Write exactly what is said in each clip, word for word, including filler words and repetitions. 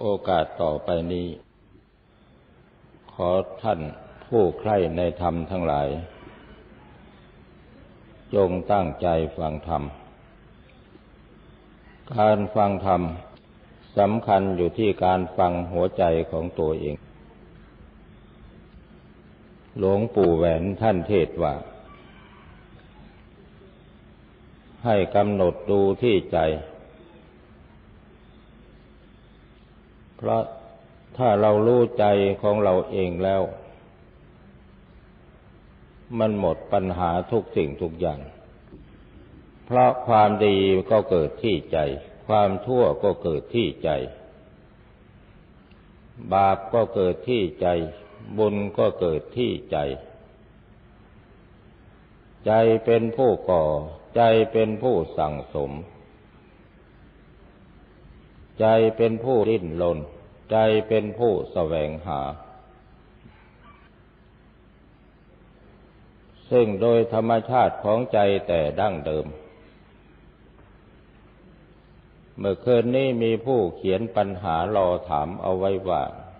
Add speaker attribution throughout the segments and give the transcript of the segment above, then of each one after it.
Speaker 1: โอกาสต่อไปนี้ขอท่านผู้ใคร่ในธรรมทั้งหลายจงตั้งใจฟังธรรมการฟังธรรมสำคัญอยู่ที่การฟังหัวใจของตัวเองหลวงปู่แหวนท่านเทศน์ว่าให้กำหนดดูที่ใจเพราะถ้าเรารู้ใจของเราเองแล้วมันหมดปัญหาทุกสิ่งทุกอย่างเพราะความดีก็เกิดที่ใจความชั่วก็เกิดที่ใจบาปก็เกิดที่ใจบุญก็เกิดที่ใจใจเป็นผู้ก่อใจเป็นผู้สั่งสมใจเป็นผู้ดิ้นรนใจเป็นผู้แสวงหาซึ่งโดยธรรมชาติของใจแต่ดั้งเดิมเมื่อคืนนี้มีผู้เขียนปัญหารอถามเอาไว้ว่า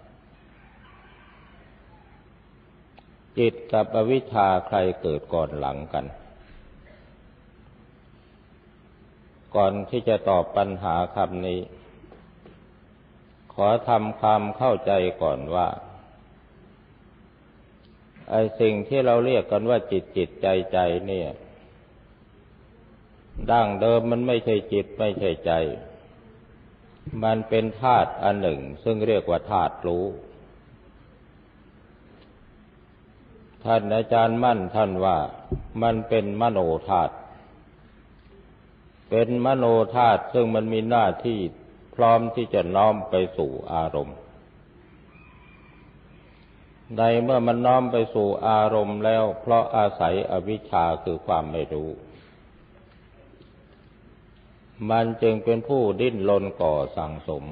Speaker 1: จิตกับอวิชชาใครเกิดก่อนหลังกันก่อนที่จะตอบปัญหาคำนี้ขอทำความเข้าใจก่อนว่าไอ้สิ่งที่เราเรียกกันว่าจิตจิตใจใจเนี่ยดั้งเดิมมันไม่ใช่จิตไม่ใช่ใจมันเป็นธาตุอันหนึ่งซึ่งเรียกว่าธาตุรู้ท่านอาจารย์มั่นท่านว่ามันเป็นมโนธาตุเป็นมโนธาตุซึ่งมันมีหน้าที่พร้อมที่จะน้อมไปสู่อารมณ์ในเมื่อมันน้อมไปสู่อารมณ์แล้วเพราะอาศัยอวิชชาคือความไม่รู้มันจึงเป็นผู้ดิ้นรนก่อสั่งสม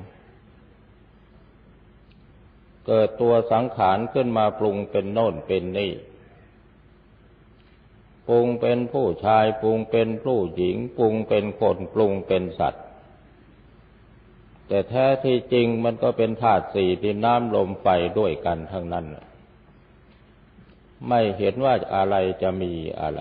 Speaker 1: เกิดตัวสังขารขึ้นมาปรุงเป็นโน่นเป็นนี่ปรุงเป็นผู้ชายปรุงเป็นผู้หญิงปรุงเป็นคนปรุงเป็นสัตว์แต่แท้ที่จริงมันก็เป็นธาตุสี่ดินน้ำลมไฟด้วยกันทั้งนั้นไม่เห็นว่าอะไรจะมีอะไร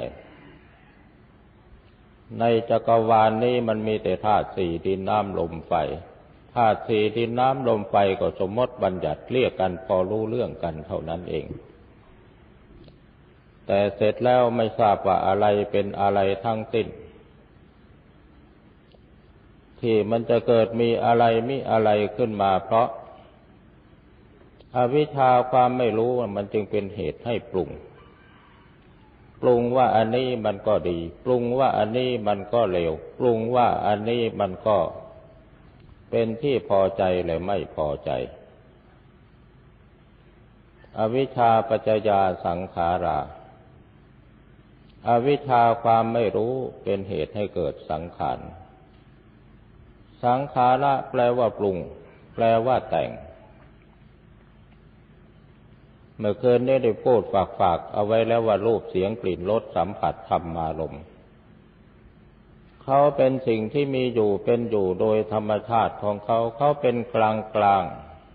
Speaker 1: ในจักรวาลนี้มันมีแต่ธาตุสี่ดินน้ำลมไฟธาตุสี่ดินน้ำลมไฟก็สมมติบัญญัติเรียกกันพอรู้เรื่องกันเท่านั้นเองแต่เสร็จแล้วไม่ทราบว่าอะไรเป็นอะไรทั้งสิ้นที่มันจะเกิดมีอะไรมิอะไรขึ้นมาเพราะอวิชชาความไม่รู้มันจึงเป็นเหตุให้ปรุงปรุงว่าอันนี้มันก็ดีปรุงว่าอันนี้มันก็เลวปรุงว่าอันนี้มันก็เป็นที่พอใจหรือไม่พอใจอวิชชาปัจจยาสังขาราอวิชชาความไม่รู้เป็นเหตุให้เกิดสังขารสังขาระแปลว่าปรุงแปลว่าแต่งเมื่อคืนนี้ได้พูดฝากๆเอาไว้แล้วว่ารูปเสียงกลิ่นรสสัมผัสธรรมารมณ์เขาเป็นสิ่งที่มีอยู่เป็นอยู่โดยธรรมชาติของเขาเขาเป็นกลางกลาง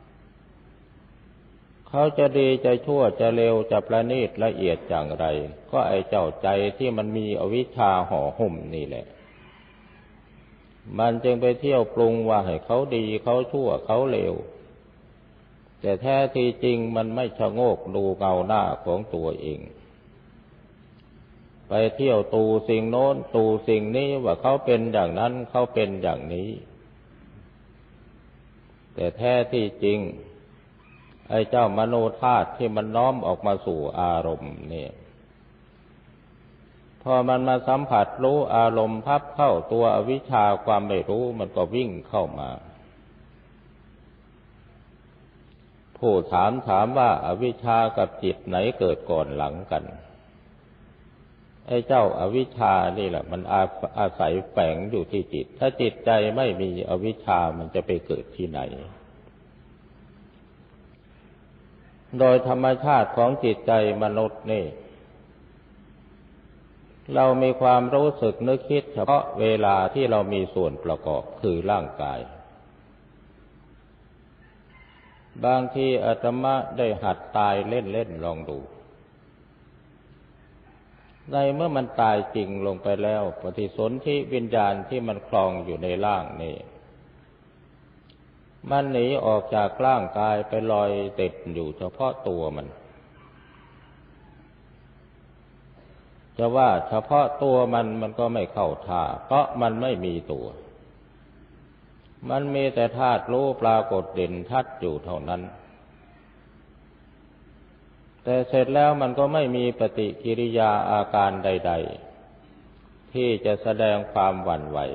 Speaker 1: เขาจะดีจะชั่วจะเลวจะประณีตละเอียดอย่างไรก็ไอ้เจ้าใจที่มันมีอวิชชาห่อหุ้มนี่แหละมันจึงไปเที่ยวปรุงว่าให้เขาดีเขาชั่วเขาเลวแต่แท้ที่จริงมันไม่ชะโงกดูเงาหน้าของตัวเองไปเที่ยวตูสิ่งโน้นตูสิ่งนี้ว่าเขาเป็นอย่างนั้นเขาเป็นอย่างนี้แต่แท้ที่จริงไอ้เจ้ามโนธาตุที่มันน้อมออกมาสู่อารมณ์เนี่ยพอมันมาสัมผัสรู้อารมณ์พับเข้าตัวอวิชชาความไม่รู้มันก็วิ่งเข้ามาผู้ถามถามว่าอวิชชากับจิตไหนเกิดก่อนหลังกันไอ้เจ้าอวิชชานี่แหละมันอาอาศัยแฝงอยู่ที่จิตถ้าจิตใจไม่มีอวิชชามันจะไปเกิดที่ไหนโดยธรรมชาติของจิตใจมนุษย์นี่เรามีความรู้สึกนึกคิดเฉพาะเวลาที่เรามีส่วนประกอบคือร่างกายบางทีอาตมาได้หัดตายเล่นๆลองดูในเมื่อมันตายจริงลงไปแล้วปฏิสนธิวิญญาณที่มันคลองอยู่ในร่างนี่มันหนีออกจากร่างกายไปลอยติดอยู่เฉพาะตัวมันจะว่าเฉพาะตัวมันมันก็ไม่เข้าท่าเพราะมันไม่มีตัวมันมีแต่ธาตุรู้ปรากฏเด่นชัดอยู่เท่านั้นแต่เสร็จแล้วมันก็ไม่มีปฏิกิริยาอาการใดๆที่จะแสดงความหวั่นไหว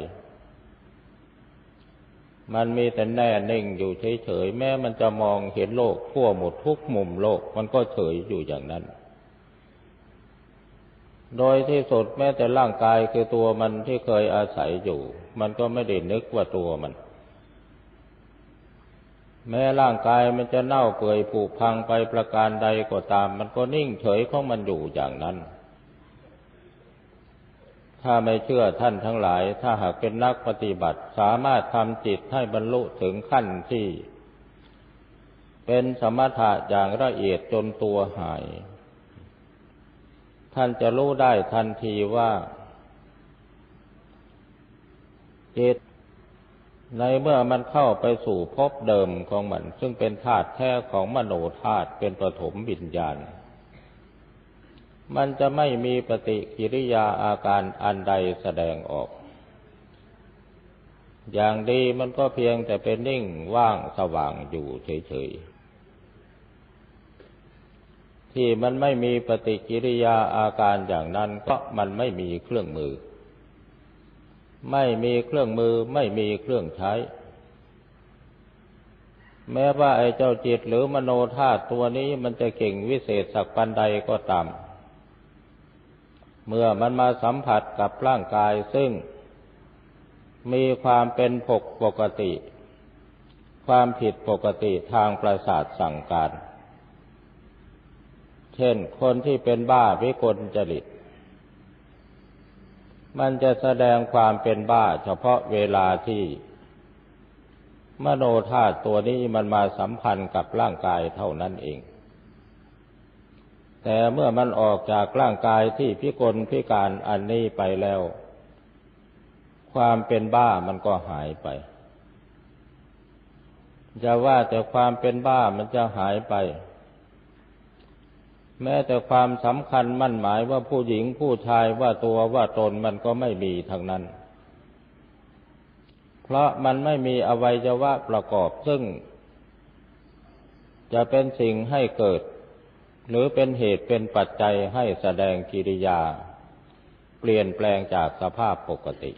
Speaker 1: มันมีแต่แน่นิ่งอยู่เฉยๆแม้มันจะมองเห็นโลกทั่วหมดทุกมุมโลกมันก็เฉยอยู่อย่างนั้นโดยที่สุดแม้แต่ร่างกายคือตัวมันที่เคยอาศัยอยู่มันก็ไม่ได้นึกว่าตัวมันแม้ร่างกายมันจะเน่าเปื่อยผุพังไปประการใดก็ตามมันก็นิ่งเฉยของมันอยู่อย่างนั้นถ้าไม่เชื่อท่านทั้งหลายถ้าหากเป็นนักปฏิบัติสามารถทำจิตให้บรรลุถึงขั้นที่เป็นสมถะอย่างละเอียดจนตัวหายท่านจะรู้ได้ทันทีว่าจิตในเมื่อมันเข้าไปสู่ภพเดิมของมันซึ่งเป็นธาตุแท้ของมโนธาตุเป็นปฐมวิญญาณมันจะไม่มีปฏิกิริยาอาการอันใดแสดงออกอย่างดีมันก็เพียงแต่เป็นนิ่งว่างสว่างอยู่เฉยๆที่มันไม่มีปฏิกิริยาอาการอย่างนั้นก็มันไม่มีเครื่องมือไม่มีเครื่องมือไม่มีเครื่องใช้แม้ว่าไอ้เจ้าจิตหรือมโนธาตุตัวนี้มันจะเก่งวิเศษสักปานใดก็ตามเมื่อมันมาสัมผัสกับร่างกายซึ่งมีความเป็นปกติความผิดปกติทางประสาทสั่งการเช่นคนที่เป็นบ้าวิกลจริตมันจะแสดงความเป็นบ้าเฉพาะเวลาที่มโนธาตุตัวนี้มันมาสัมพันธ์กับร่างกายเท่านั้นเองแต่เมื่อมันออกจากร่างกายที่พิกลพิการอันนี้ไปแล้วความเป็นบ้ามันก็หายไปจะว่าแต่ความเป็นบ้ามันจะหายไปแม้แต่ความสำคัญมั่นหมายว่าผู้หญิงผู้ชายว่าตัวว่าตนมันก็ไม่มีทั้งนั้นเพราะมันไม่มีอวัยวะประกอบซึ่งจะเป็นสิ่งให้เกิดหรือเป็นเหตุเป็นปัจจัยให้แสดงกิริยาเปลี่ยนแปลงจากสภาพปกติ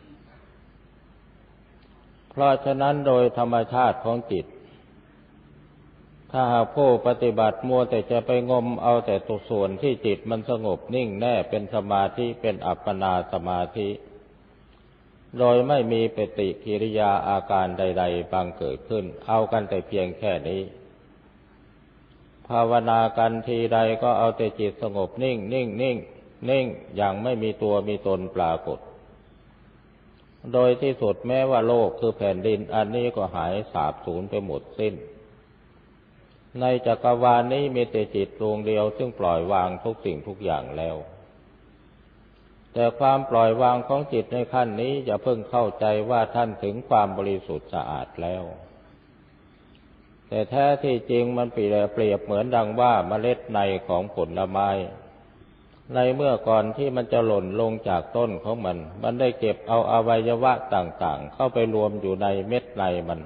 Speaker 1: เพราะฉะนั้นโดยธรรมชาติของจิตถ้าหากผู้ปฏิบัติมัวแต่จะไปงมเอาแต่ตัวส่วนที่จิตมันสงบนิ่งแน่เป็นสมาธิเป็นอัปปนาสมาธิโดยไม่มีปฏิกิริยาอาการใดๆบังเกิดขึ้นเอากันแต่เพียงแค่นี้ภาวนากันทีใดก็เอาแต่จิตสงบนิ่งนิ่งนิ่งนิ่งอย่างไม่มีตัวมีตนปรากฏโดยที่สุดแม้ว่าโลกคือแผ่นดินอันนี้ก็หายสาบสูญไปหมดสิ้นในจักรวาลนี้มีแต่จิตดวงเดียวซึ่งปล่อยวางทุกสิ่งทุกอย่างแล้วแต่ความปล่อยวางของจิตในขั้นนี้อย่าเพิ่งเข้าใจว่าท่านถึงความบริสุทธิ์สะอาดแล้วแต่แท้ที่จริงมันเปรียบเหมือนดังว่าเมล็ดในของผลไม้ในเมื่อก่อนที่มันจะหล่นลงจากต้นของมันมันได้เก็บเอาอวัยวะต่างๆเข้าไปรวมอยู่ในเม็ดในมัน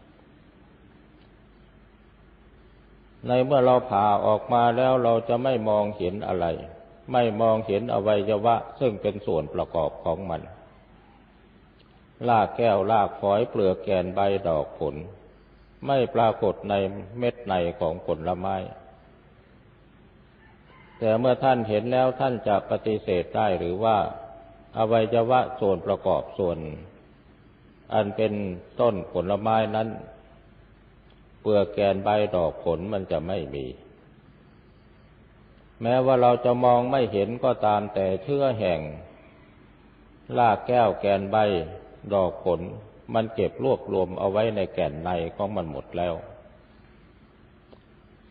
Speaker 1: ในเมื่อเราผ่าออกมาแล้วเราจะไม่มองเห็นอะไรไม่มองเห็นอวัยวะซึ่งเป็นส่วนประกอบของมันรากแก้วรากฝอยเปลือกแกนใบดอกผลไม่ปรากฏในเม็ดในของผลไม้แต่เมื่อท่านเห็นแล้วท่านจะปฏิเสธได้หรือว่าอวัยวะส่วนประกอบส่วนอันเป็นต้นผลไม้นั้นเปลือกแกนใบดอกผลมันจะไม่มีแม้ว่าเราจะมองไม่เห็นก็ตามแต่เชื้อแห่งรากแก้วแกนใบดอกผลมันเก็บรวบรวมเอาไว้ในแก่นในของมันหมดแล้ว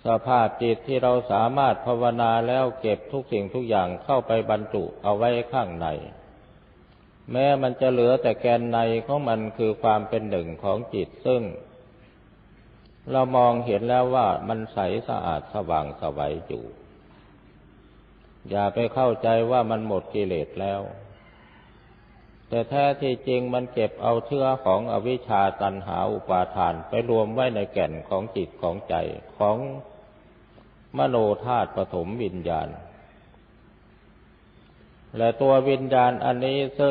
Speaker 1: สภาพจิตที่เราสามารถภาวนาแล้วเก็บทุกสิ่งทุกอย่างเข้าไปบรรจุเอาไว้ข้างในแม้มันจะเหลือแต่แกนในของมันคือความเป็นหนึ่งของจิตซึ่งเรามองเห็นแล้วว่ามันใสสะอาดสว่างไสวอยู่อย่าไปเข้าใจว่ามันหมดกิเลสแล้วแต่แท้ที่จริงมันเก็บเอาเชื้อของอวิชชาตัณหาอุปาทานไปรวมไว้ในแก่นของจิตของใจของมโนธาตุปฐมวิญญาณและตัววิญญาณอันนี้ซึ่ง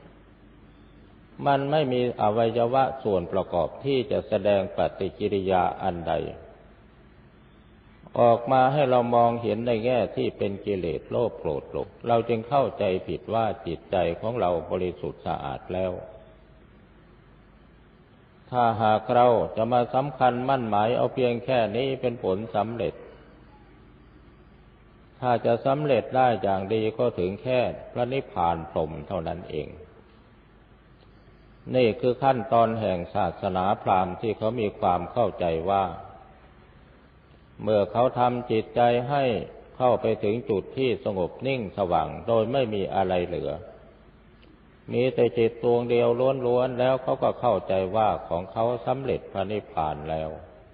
Speaker 1: มันไม่มีอวัยวะส่วนประกอบที่จะแสดงปฏิกิริยาอันใดออกมาให้เรามองเห็นในแง่ที่เป็นกิเลสโลภโกรธหลงเราจึงเข้าใจผิดว่าจิตใจของเราบริสุทธิ์สะอาดแล้วถ้าหากเราจะมาสำคัญมั่นหมายเอาเพียงแค่นี้เป็นผลสำเร็จถ้าจะสำเร็จได้อย่างดีก็ถึงแค่พระนิพพานพรหมเท่านั้นเองนี่คือขั้นตอนแห่งศาสนาพราหมณ์ที่เขามีความเข้าใจว่าเมื่อเขาทำจิตใจให้เข้าไปถึงจุดที่สงบนิ่งสว่างโดยไม่มีอะไรเหลือมีแต่จิตดวงเดียวล้วนๆแล้วเขาก็เข้าใจว่าของเขาสำเร็จพระนิพพานแล้ว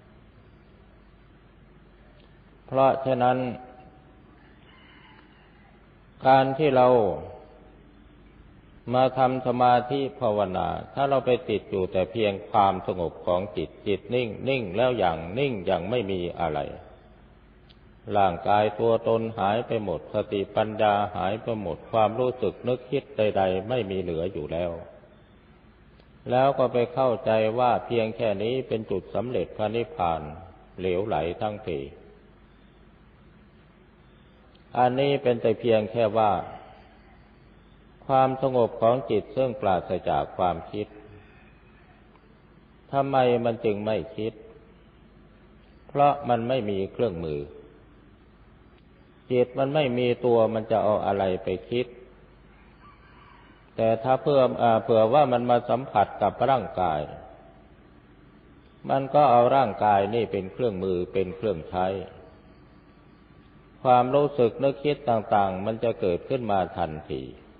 Speaker 1: เพราะฉะนั้นการที่เรามาทำสมาธิภาวนาถ้าเราไปติดอยู่แต่เพียงความสงบของจิตจิตนิ่งนิ่งแล้วอย่างนิ่งอย่างไม่มีอะไรร่างกายตัวตนหายไปหมดสติปัญญาหายไปหมดความรู้สึกนึกคิดใดๆไม่มีเหลืออยู่แล้วแล้วก็ไปเข้าใจว่าเพียงแค่นี้เป็นจุดสำเร็จพระนิพพานเหลวไหลทั้งทีอันนี้เป็นแต่เพียงแค่ว่าความสงบของจิตซึ่งปราศจากความคิดทำไมมันจึงไม่คิดเพราะมันไม่มีเครื่องมือจิตมันไม่มีตัวมันจะเอาอะไรไปคิดแต่ถ้าเพื่อเผื่อว่ามันมาสัมผัสกับร่างกายมันก็เอาร่างกายนี่เป็นเครื่องมือเป็นเครื่องใช้ความรู้สึกนึกคิดต่างๆมันจะเกิดขึ้นมาทันที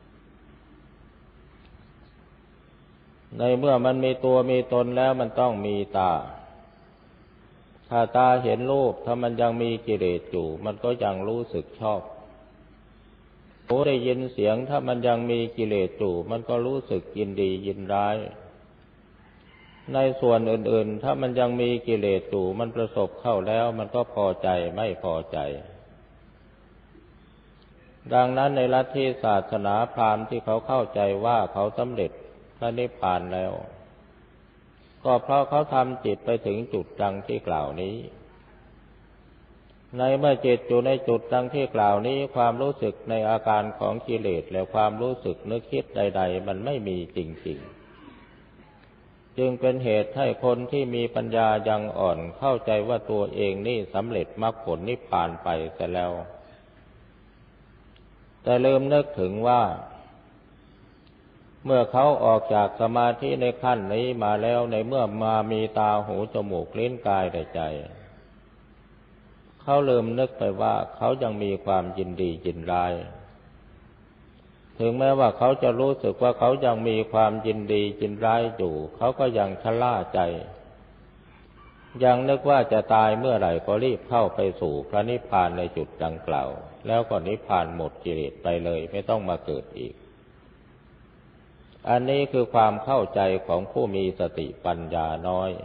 Speaker 1: ในเมื่อมันมีตัวมีตนแล้วมันต้องมีตาถ้าตาเห็นรูปถ้ามันยังมีกิเลสอยู่มันก็ยังรู้สึกชอบหูได้ยินเสียงถ้ามันยังมีกิเลสอยู่มันก็รู้สึกยินดียินร้ายในส่วนอื่นๆถ้ามันยังมีกิเลสอยู่มันประสบเข้าแล้วมันก็พอใจไม่พอใจดังนั้นในลัทธิศาสนาพราหมณ์ที่เขาเข้าใจว่าเขาสำเร็จพระนิพพานแล้วก็เพราะเขาทำจิตไปถึงจุดดังที่กล่าวนี้ในเมื่อจิตอยู่ในจุดดังที่กล่าวนี้ความรู้สึกในอาการของกิเลสและความรู้สึกนึกคิดใดๆมันไม่มีจริงๆจึงเป็นเหตุให้คนที่มีปัญญายังอ่อนเข้าใจว่าตัวเองนี่สำเร็จมรรคผลนิพพานไปเสียแล้วแต่ลืมนึกถึงว่าเมื่อเขาออกจากสมาธิในขั้นนี้มาแล้วในเมื่อมามีตาหูจมูกลิ้นกายและใจเขาลืมนึกไปว่าเขายังมีความยินดียินร้ายถึงแม้ว่าเขาจะรู้สึกว่าเขายังมีความยินดียินร้ายอยู่เขาก็ยังชะล่าใจยังนึกว่าจะตายเมื่อไหร่ก็รีบเข้าไปสู่พระนิพพานในจุดดังกล่าวแล้วก็นิพพานหมดกิเลสไปเลยไม่ต้องมาเกิดอีกอันนี้คือความเข้าใจของผู้มีสติปัญญาน้อย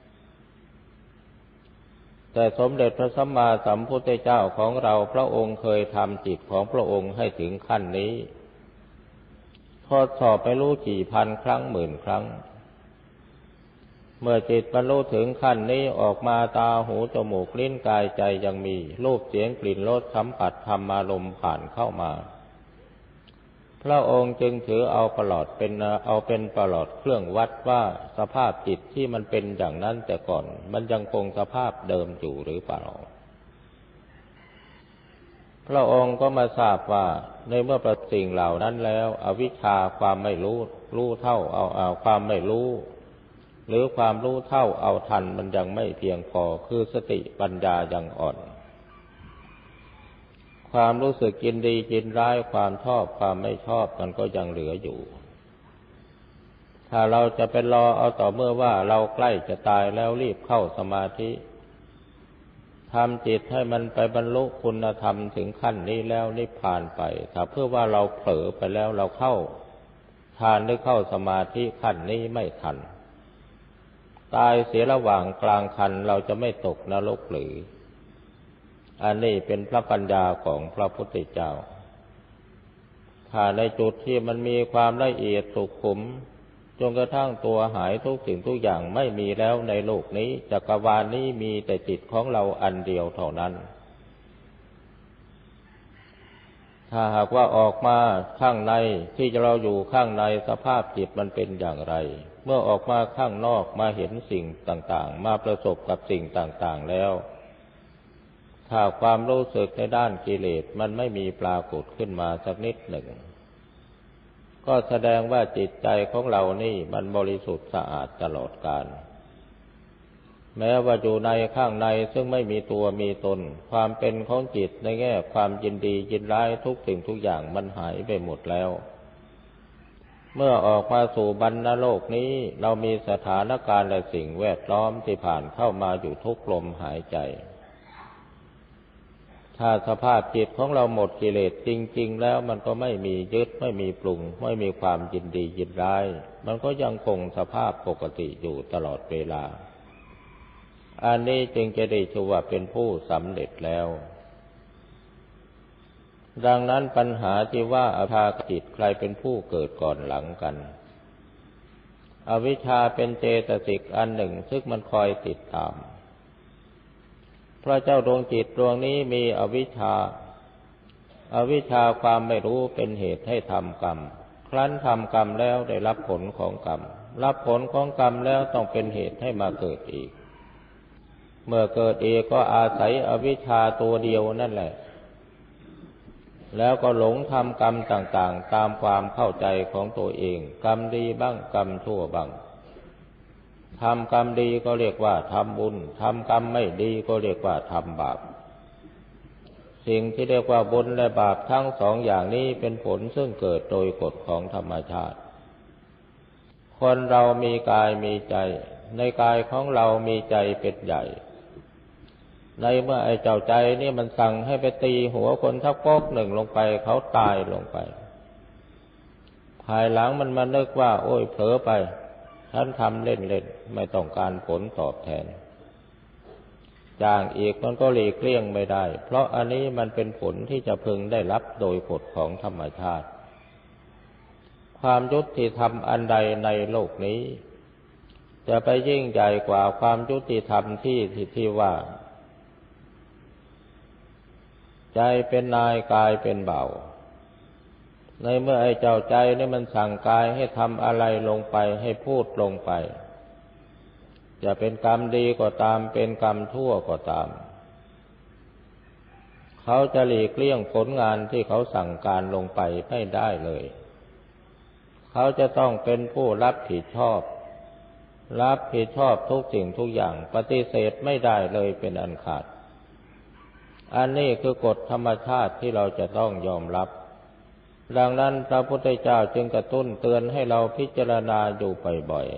Speaker 1: แต่สมเด็จพระสัมมาสัมพุทธเจ้าของเราพระองค์เคยทำจิตของพระองค์ให้ถึงขั้นนี้ทดสอบไปรู้กี่พันครั้งหมื่นครั้งเมื่อจิตบรรลุถึงขั้นนี้ออกมาตาหูจมูกลิ้นกายใจยังมีรูปเสียงกลิ่นรสสัมผัสธรรมอารมณ์ผ่านเข้ามาพระองค์จึงถือเอาประหลอดเป็นเอาเป็นประหลอดเครื่องวัดว่าสภาพจิตที่มันเป็นอย่างนั้นแต่ก่อนมันยังคงสภาพเดิมอยู่หรือเปล่าพระองค์ก็มาทราบว่าในเมื่อประสิ่งเหล่านั้นแล้วอวิชชาความไม่รู้รู้เท่าเอาเอาความไม่รู้หรือความรู้เท่าเอาทันมันยังไม่เพียงพอคือสติปัญญายังอ่อนความรู้สึกยินดียินร้ายความชอบความไม่ชอบมันก็ยังเหลืออยู่ถ้าเราจะไปรอเอาต่อเมื่อว่าเราใกล้จะตายแล้วรีบเข้าสมาธิทำจิตให้มันไปบรรลุคุณธรรมถึงขั้นนี้แล้วนิพพานไปถ้าเพื่อว่าเราเผลอไปแล้วเราเข้าฌานหรือเข้าสมาธิขั้นนี้ไม่ทันตายเสียระหว่างกลางคันเราจะไม่ตกนรกหรืออันนี้เป็นพระปัญญาของพระพุทธเจ้าถ้าในจุดที่มันมีความละเอียดสุขุมจนกระทั่งตัวหายทุกสิ่งทุกอย่างไม่มีแล้วในโลกนี้จักรวาลนี้มีแต่จิตของเราอันเดียวเท่านั้นถ้าหากว่าออกมาข้างในที่เราอยู่ข้างในสภาพจิตมันเป็นอย่างไรเมื่อออกมาข้างนอกมาเห็นสิ่งต่างๆมาประสบกับสิ่งต่างๆแล้วถ้าความรู้สึกในด้านกิเลสมันไม่มีปรากฏขึ้นมาสักนิดหนึ่งก็แสดงว่าจิตใจของเรานี่มันบริสุทธิ์สะอาดตลอดกาลแม้ว่าอยู่ในข้างในซึ่งไม่มีตัวมีตนความเป็นของจิตในแง่ความยินดียินร้ายทุกสิ่งทุกอย่างมันหายไปหมดแล้วเมื่อออกมาสู่บรรณโลกนี้เรามีสถานการณ์และสิ่งแวดล้อมที่ผ่านเข้ามาอยู่ทุกลมหายใจถ้าสภาพจิตของเราหมดกิเลสจริงๆแล้วมันก็ไม่มียึดไม่มีปรุงไม่มีความยินดียินร้ายมันก็ยังคงสภาพปกติอยู่ตลอดเวลาอันนี้จึงจะได้ชื่อว่าเป็นผู้สำเร็จแล้วดังนั้นปัญหาที่ว่าอภากจิตใครเป็นผู้เกิดก่อนหลังกันอวิชชาเป็นเจตสิกอันหนึ่งซึ่งมันคอยติดตามพระเจ้าดวงจิตดวงนี้มีอวิชชาอวิชชาความไม่รู้เป็นเหตุให้ทำกรรมครั้นทำกรรมแล้วได้รับผลของกรรมรับผลของกรรมแล้วต้องเป็นเหตุให้มาเกิดอีกเมื่อเกิดอีกก็อาศัยอวิชชาตัวเดียวนั่นแหละแล้วก็หลงทำกรรมต่างๆตามความเข้าใจของตัวเองกรรมดีบ้างกรรมชั่วบ้างทำกรรมดีก็เรียกว่าทำบุญทำกรรมไม่ดีก็เรียกว่าทำบาปสิ่งที่เรียกว่าบุญและบาปทั้งสองอย่างนี้เป็นผลซึ่งเกิดโดยกฎของธรรมชาติคนเรามีกายมีใจในกายของเรามีใจเป็นใหญ่ในเมื่อไอ้เจ้าใจนี่มันสั่งให้ไปตีหัวคนทักป๊อกหนึ่งลงไปเขาตายลงไปภายหลังมันมานึกว่าโอ้ยเผลอไปฉันทำเล่นๆไม่ต้องการผลตอบแทนจ้างอีกมันก็หลีกเลี่ยงไม่ได้เพราะอันนี้มันเป็นผลที่จะพึงได้รับโดยกฎของธรรมชาติความยุติธรรมอันใดในโลกนี้จะไปยิ่งใหญ่กว่าความยุติธรรมที่ที่ว่าใจเป็นนายกายเป็นเบาในเมื่อไอ้เจ้าใจนี่มันสั่งกายให้ทำอะไรลงไปให้พูดลงไปจะเป็นกรรมดีก็ตามเป็นกรรมชั่วก็ตามเขาจะหลีกเลี่ยงผลงานที่เขาสั่งการลงไปไม่ได้เลยเขาจะต้องเป็นผู้รับผิดชอบรับผิดชอบทุกสิ่งทุกอย่างปฏิเสธไม่ได้เลยเป็นอันขาดอันนี้คือกฎธรรมชาติที่เราจะต้องยอมรับดังนั้นพระพุทธเจ้าจึงกระตุ้นเตือนให้เราพิจารณาอยู่บ่อย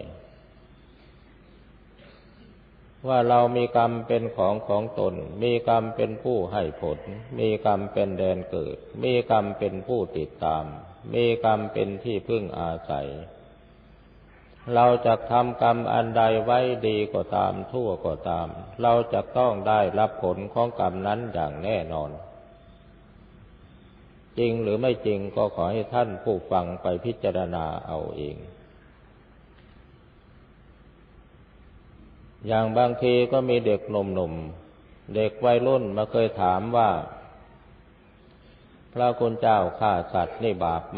Speaker 1: ๆว่าเรามีกรรมเป็นของของตนมีกรรมเป็นผู้ให้ผลมีกรรมเป็นแดนเกิดมีกรรมเป็นผู้ติดตามมีกรรมเป็นที่พึ่งอาศัยเราจะทำกรรมอันใดไว้ดีก็ตามชั่วก็ตามเราจะต้องได้รับผลของกรรมนั้นอย่างแน่นอนจริงหรือไม่จริงก็ขอให้ท่านผู้ฟังไปพิจารณาเอาเองอย่างบางทีก็มีเด็กหนุ่มๆเด็กวัยรุ่นมาเคยถามว่าพระคุณเจ้าฆ่าสัตว์นี่บาปไหม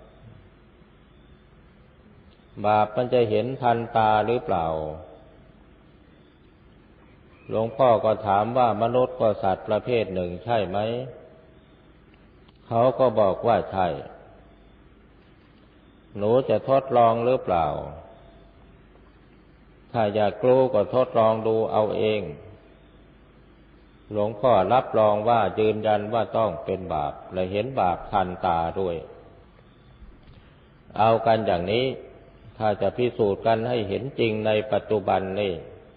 Speaker 1: บาปมันจะเห็นทันตาหรือเปล่าหลวงพ่อก็ถามว่ามนุษย์ก็สัตว์ประเภทหนึ่งใช่ไหมเขาก็บอกว่าใช่หนูจะทดลองหรือเปล่าถ้าอยากรู้ก็ทดลองดูเอาเองหลวงพ่อรับรองว่ายืนยันว่าต้องเป็นบาปและเห็นบาปทันตาด้วยเอากันอย่างนี้ถ้าจะพิสูจน์กันให้เห็นจริงในปัจจุบันนี่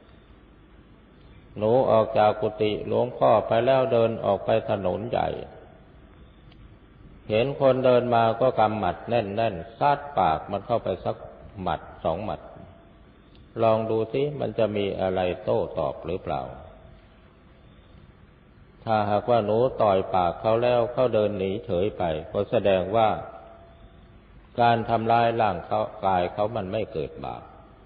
Speaker 1: หนูออกจากกุฏิหลวงพ่อไปแล้วเดินออกไปถนนใหญ่เห็นคนเดินมาก็กำหมัดแน่นๆซาดปากมันเข้าไปสักหมัดสองหมัดลองดูสิมันจะมีอะไรโต้ตอบหรือเปล่าถ้าหากว่าหนูต่อยปากเขาแล้วเขาเดินหนีเฉยไปก็แสดงว่าการทำลายร่างเขากายเขามันไม่เกิดบาป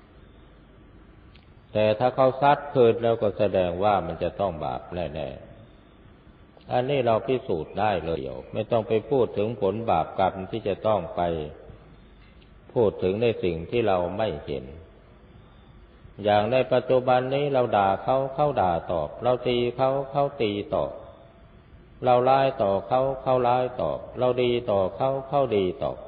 Speaker 1: แต่ถ้าเขาซัดคืนแล้วก็แสดงว่ามันจะต้องบาปแน่ๆอันนี้เราพิสูจน์ได้เลยเดี๋ยวไม่ต้องไปพูดถึงผลบาปกรรมที่จะต้องไปพูดถึงในสิ่งที่เราไม่เห็นอย่างในปัจจุบันนี้เราด่าเขาเขาด่าตอบเราตีเขาเขาตีตอบเราร้ายต่อเขาเขาร้ายตอบเราดีต่อเขาเขาดีตอบ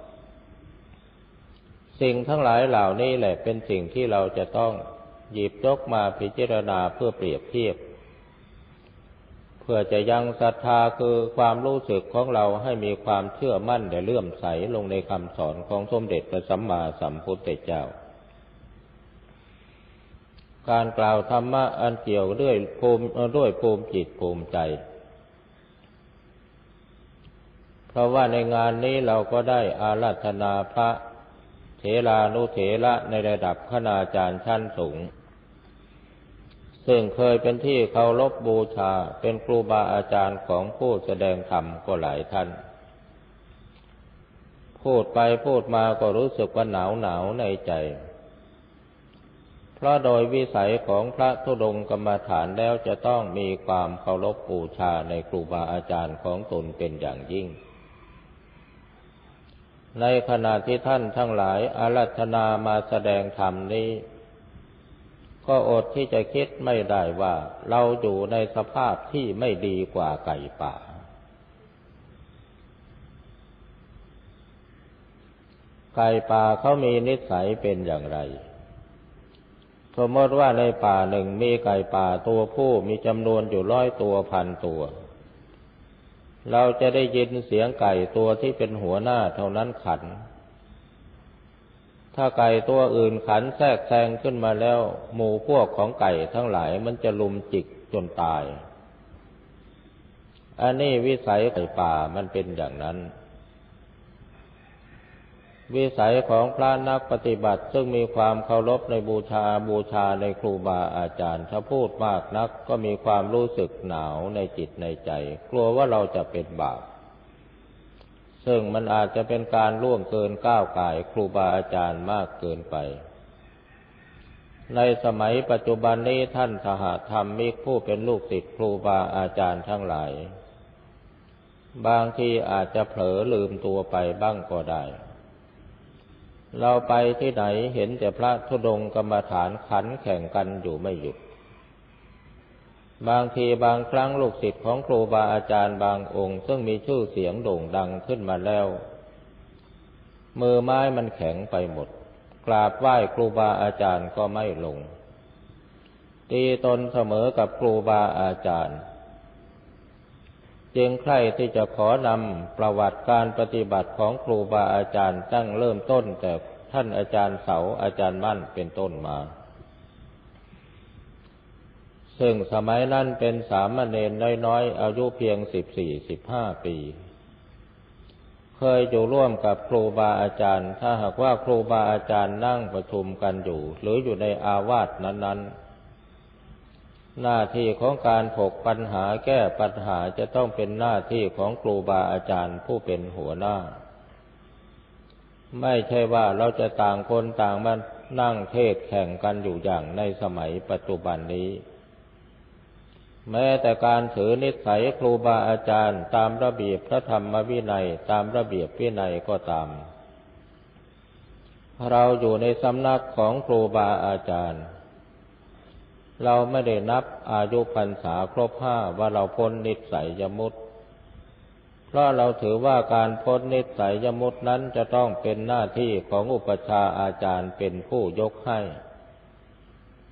Speaker 1: สิ่งทั้งหลายเหล่านี้แหละเป็นสิ่งที่เราจะต้องหยิบยกมาพิจารณาเพื่อเปรียบเทียบเพื่อจะยังศรัทธาคือความรู้สึกของเราให้มีความเชื่อมั่นและเลื่อมใสลงในคำสอนของสมเด็จพระสัมมาสัมพุทธเจ้าการกล่าวธรรมะอันเกี่ยวด้วยภูมิด้วยภูมิจิตภูมิใจเพราะว่าในงานนี้เราก็ได้อาราธนาพระเถรานุเถระในระดับคณาจารย์ชั้นสูงซึ่งเคยเป็นที่เคารพบูชาเป็นครูบาอาจารย์ของผู้แสดงธรรมก็หลายท่านพูดไปพูดมาก็รู้สึกว่าหนาวหนาวในใจเพราะโดยวิสัยของพระธุดงค์กรรมฐานแล้วจะต้องมีความเคารพบูชาในครูบาอาจารย์ของตนเป็นอย่างยิ่งในขณะที่ท่านทั้งหลายอาราธนามาแสดงธรรมนี้ก็อดที่จะคิดไม่ได้ว่าเราอยู่ในสภาพที่ไม่ดีกว่าไก่ป่าไก่ป่าเขามีนิสัยเป็นอย่างไรสมมติว่าในป่าหนึ่งมีไก่ป่าตัวผู้มีจำนวนอยู่ร้อยตัวพันตัวเราจะได้ยินเสียงไก่ตัวที่เป็นหัวหน้าเท่านั้นขันถ้าไก่ตัวอื่นขันแทรกแซงขึ้นมาแล้วหมู่พวกของไก่ทั้งหลายมันจะลุมจิกจนตายอันนี้วิสัยไก่ป่ามันเป็นอย่างนั้นวิสัยของพระนักปฏิบัติซึ่งมีความเคารพในบูชาบูชาในครูบาอาจารย์ถ้าพูดมากนักก็มีความรู้สึกหนาวในจิตในใจกลัวว่าเราจะเป็นบาปซึ่งมันอาจจะเป็นการล่วงเกินก้าวก่ายครูบาอาจารย์มากเกินไปในสมัยปัจจุบันนี้ท่านสหธรรมิกผู้เป็นลูกศิษย์ครูบาอาจารย์ทั้งหลายบางทีอาจจะเผลอลืมตัวไปบ้างก็ได้เราไปที่ไหนเห็นแต่พระธุดงค์กรรมฐานขันแข่งกันอยู่ไม่หยุดบางทีบางครั้งลูกศิษย์ของครูบาอาจารย์บางองค์ซึ่งมีชื่อเสียงโด่งดังขึ้นมาแล้วมือไม้มันแข็งไปหมดกราบไหว้ครูบาอาจารย์ก็ไม่ลงตีตนเสมอกับครูบาอาจารย์จึงใคร่ที่จะขอนำประวัติการปฏิบัติของครูบาอาจารย์ตั้งเริ่มต้นแต่ท่านอาจารย์เสาอาจารย์มั่นเป็นต้นมาซึ่งสมัยนั้นเป็นสามเณรน้อยๆอายุเพียงสิบสี่สิบห้าปีเคยอยู่ร่วมกับครูบาอาจารย์ถ้าหากว่าครูบาอาจารย์นั่งประชุมกันอยู่หรืออยู่ในอาวาสนั้นๆหน้าที่ของการถกปัญหาแก้ปัญหาจะต้องเป็นหน้าที่ของครูบาอาจารย์ผู้เป็นหัวหน้าไม่ใช่ว่าเราจะต่างคนต่างมานั่งเทศแข่งกันอยู่อย่างในสมัยปัจจุบันนี้แม้แต่การถือนิสัยครูบาอาจารย์ตามระเบียบพระธรรมวินัยตามระเบียบวินัยก็ตามเราอยู่ในสำนักของครูบาอาจารย์เราไม่ได้นับอายุพรรษาครบห้าว่าเราพ้นนิสัยยมุตติเพราะเราถือว่าการพ้นนิสัยยมุตตินั้นจะต้องเป็นหน้าที่ของอุปัชฌาย์อาจารย์เป็นผู้ยกให้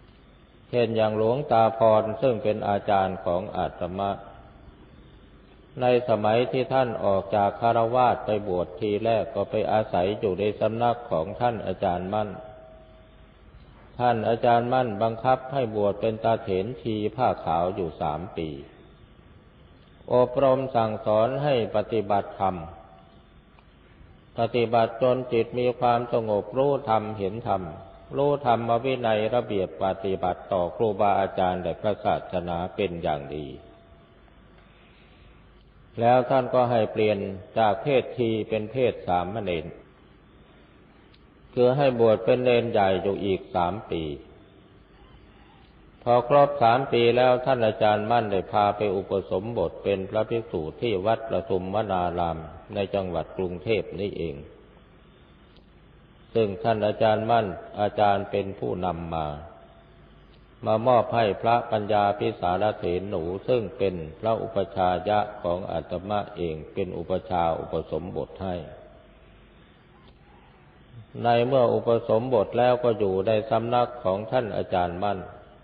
Speaker 1: ช่นอย่างหลวงตาพรซึ่งเป็นอาจารย์ของอาตมาในสมัยที่ท่านออกจากคฤหัสถ์ไปบวชทีแรกก็ไปอาศัยอยู่ในสำนักของท่านอาจารย์มั่นท่านอาจารย์มั่นบังคับให้บวชเป็นตาเถรชีผ้าขาวอยู่สามปีอบรมสั่งสอนให้ปฏิบัติธรรมปฏิบัติจนจิตมีความสงบรู้ธรรมเห็นธรรมรู้ธรรมวินัยระเบียบปฏิบัติต่อครูบาอาจารย์และพระศาสนาเป็นอย่างดีแล้วท่านก็ให้เปลี่ยนจากเพศทีเป็นเพศสามเณรคือให้บวชเป็นเณรใหญ่อยู่อีกสามปีพอครบสามปีแล้วท่านอาจารย์มั่นได้พาไปอุปสมบทเป็นพระภิกษุที่วัดประทุมวนารามในจังหวัดกรุงเทพนี่เองซึ่งท่านอาจารย์มั่นอาจารย์เป็นผู้นำมามามอบให้พระปัญญาภิสารเถรหนูซึ่งเป็นพระอุปชายะของอาตมาเองเป็นอุปชาอุปสมบทให้ในเมื่ออุปสมบทแล้วก็อยู่ในสำนักของท่านอาจารย์มั่น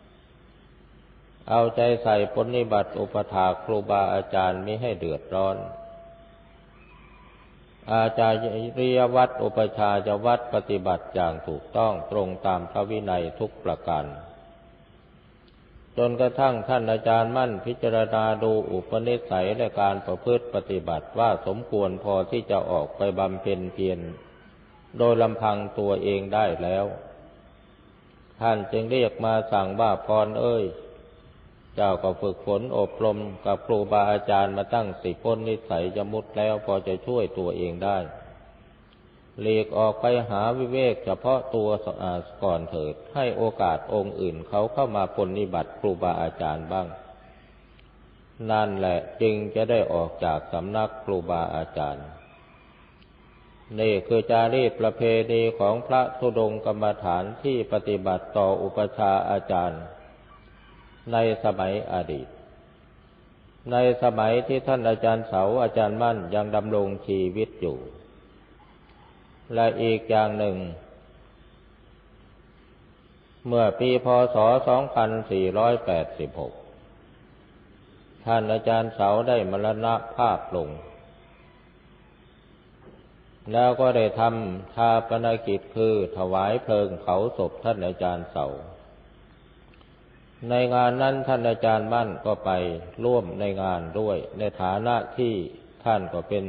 Speaker 1: เอาใจใส่ปฏิบัติอุปถากครูบาอาจารย์มิให้เดือดร้อนอาจารย์วัดอุปชายวัดปฏิบัติอย่างถูกต้องตรงตามพระวินัยทุกประการจนกระทั่งท่านอาจารย์มั่นพิจารณาดูอุปนิสัยและการประพฤติปฏิบัติว่าสมควรพอที่จะออกไปบำเพ็ญเพียรโดยลำพังตัวเองได้แล้วท่านจึงเรียกมาสั่งว่าพรเอ้ยเจ้าก็ฝึกฝนอบรมกับครูบาอาจารย์มาตั้งสิบพ้นนิสัยยมุตแล้วพอจะช่วยตัวเองได้หลีกออกไปหาวิเวกเฉพาะตัวก่อนเถิดให้โอกาสองค์อื่นเขาเข้ามาปฏิบัติครูบาอาจารย์บ้างนั่นแหละจึงจะได้ออกจากสำนักครูบาอาจารย์นี่คือจารีตประเพณีของพระธุดงค์กรรมฐานที่ปฏิบัติต่ออุปชาอาจารย์ในสมัยอดีตในสมัยที่ท่านอาจารย์เสาอาจารย์มั่นยังดำรงชีวิตอยู่และอีกอย่างหนึ่งเมื่อปีพ.ศ. สองพันสี่ร้อยแปดสิบหกท่านอาจารย์เสาได้มรณภาพลงแล้วก็ได้ทำฌาปนกิจคือถวายเพลิงเผาศพท่านอาจารย์เสาในงานนั้นท่านอาจารย์มั่นก็ไปร่วมในงานด้วยในฐานะที่ท่านก็เป็น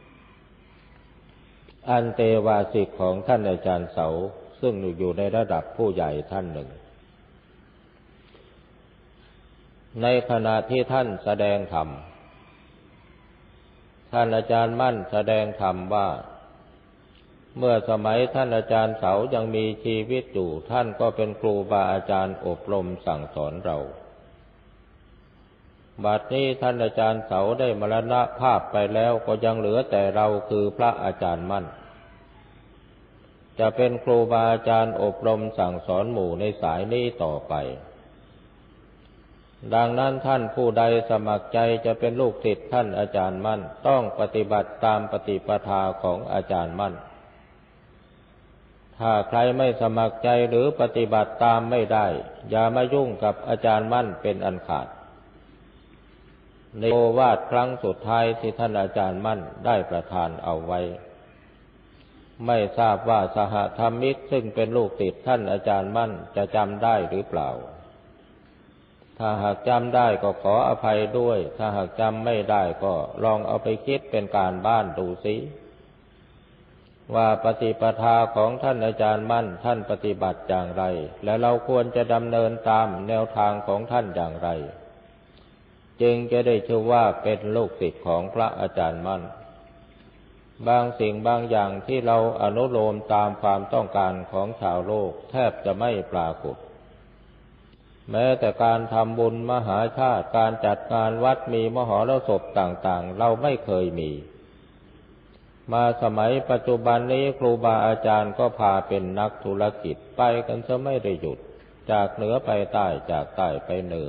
Speaker 1: อันเตวาสิกของท่านอาจารย์เสาซึ่งอยู่ในระดับผู้ใหญ่ท่านหนึ่งในขณะที่ท่านแสดงธรรมท่านอาจารย์มั่นแสดงธรรมว่าเมื่อสมัยท่านอาจารย์เสายังมีชีวิตอยู่ท่านก็เป็นครูบาอาจารย์อบรมสั่งสอนเราบัดนี้ท่านอาจารย์เสาได้มรณภาพไปแล้วก็ยังเหลือแต่เราคือพระอาจารย์มั่นจะเป็นครูบาอาจารย์อบรมสั่งสอนหมู่ในสายนี้ต่อไปดังนั้นท่านผู้ใดสมัครใจจะเป็นลูกศิษย์ท่านอาจารย์มั่นต้องปฏิบัติตามปฏิปทาของอาจารย์มั่นถ้าใครไม่สมัครใจหรือปฏิบัติตามไม่ได้อย่ามายุ่งกับอาจารย์มั่นเป็นอันขาดในโอวาทครั้งสุดท้ายที่ท่านอาจารย์มั่นได้ประทานเอาไว้ไม่ทราบว่าสหธรรมิกซึ่งเป็นลูกศิษย์ท่านอาจารย์มั่นจะจำได้หรือเปล่าถ้าหากจำได้ก็ขออภัยด้วยถ้าหากจำไม่ได้ก็ลองเอาไปคิดเป็นการบ้านดูสิว่าปฏิปทาของท่านอาจารย์มั่นท่านปฏิบัติอย่างไรและเราควรจะดำเนินตามแนวทางของท่านอย่างไรจึงจะได้ชื่อว่าเป็นลูกศิษย์ของพระอาจารย์มั่นบางสิ่งบางอย่างที่เราอนุโลมตามความต้องการของชาวโลกแทบจะไม่ปรากฏแม้แต่การทำบุญมหาชาติการจัดงานวัดมีมหรสพต่างๆเราไม่เคยมีมาสมัยปัจจุบันนี้ครูบาอาจารย์ก็พาเป็นนักธุรกิจไปกันซะไม่ได้หยุดจากเหนือไปใต้จากใต้ไปเหนือ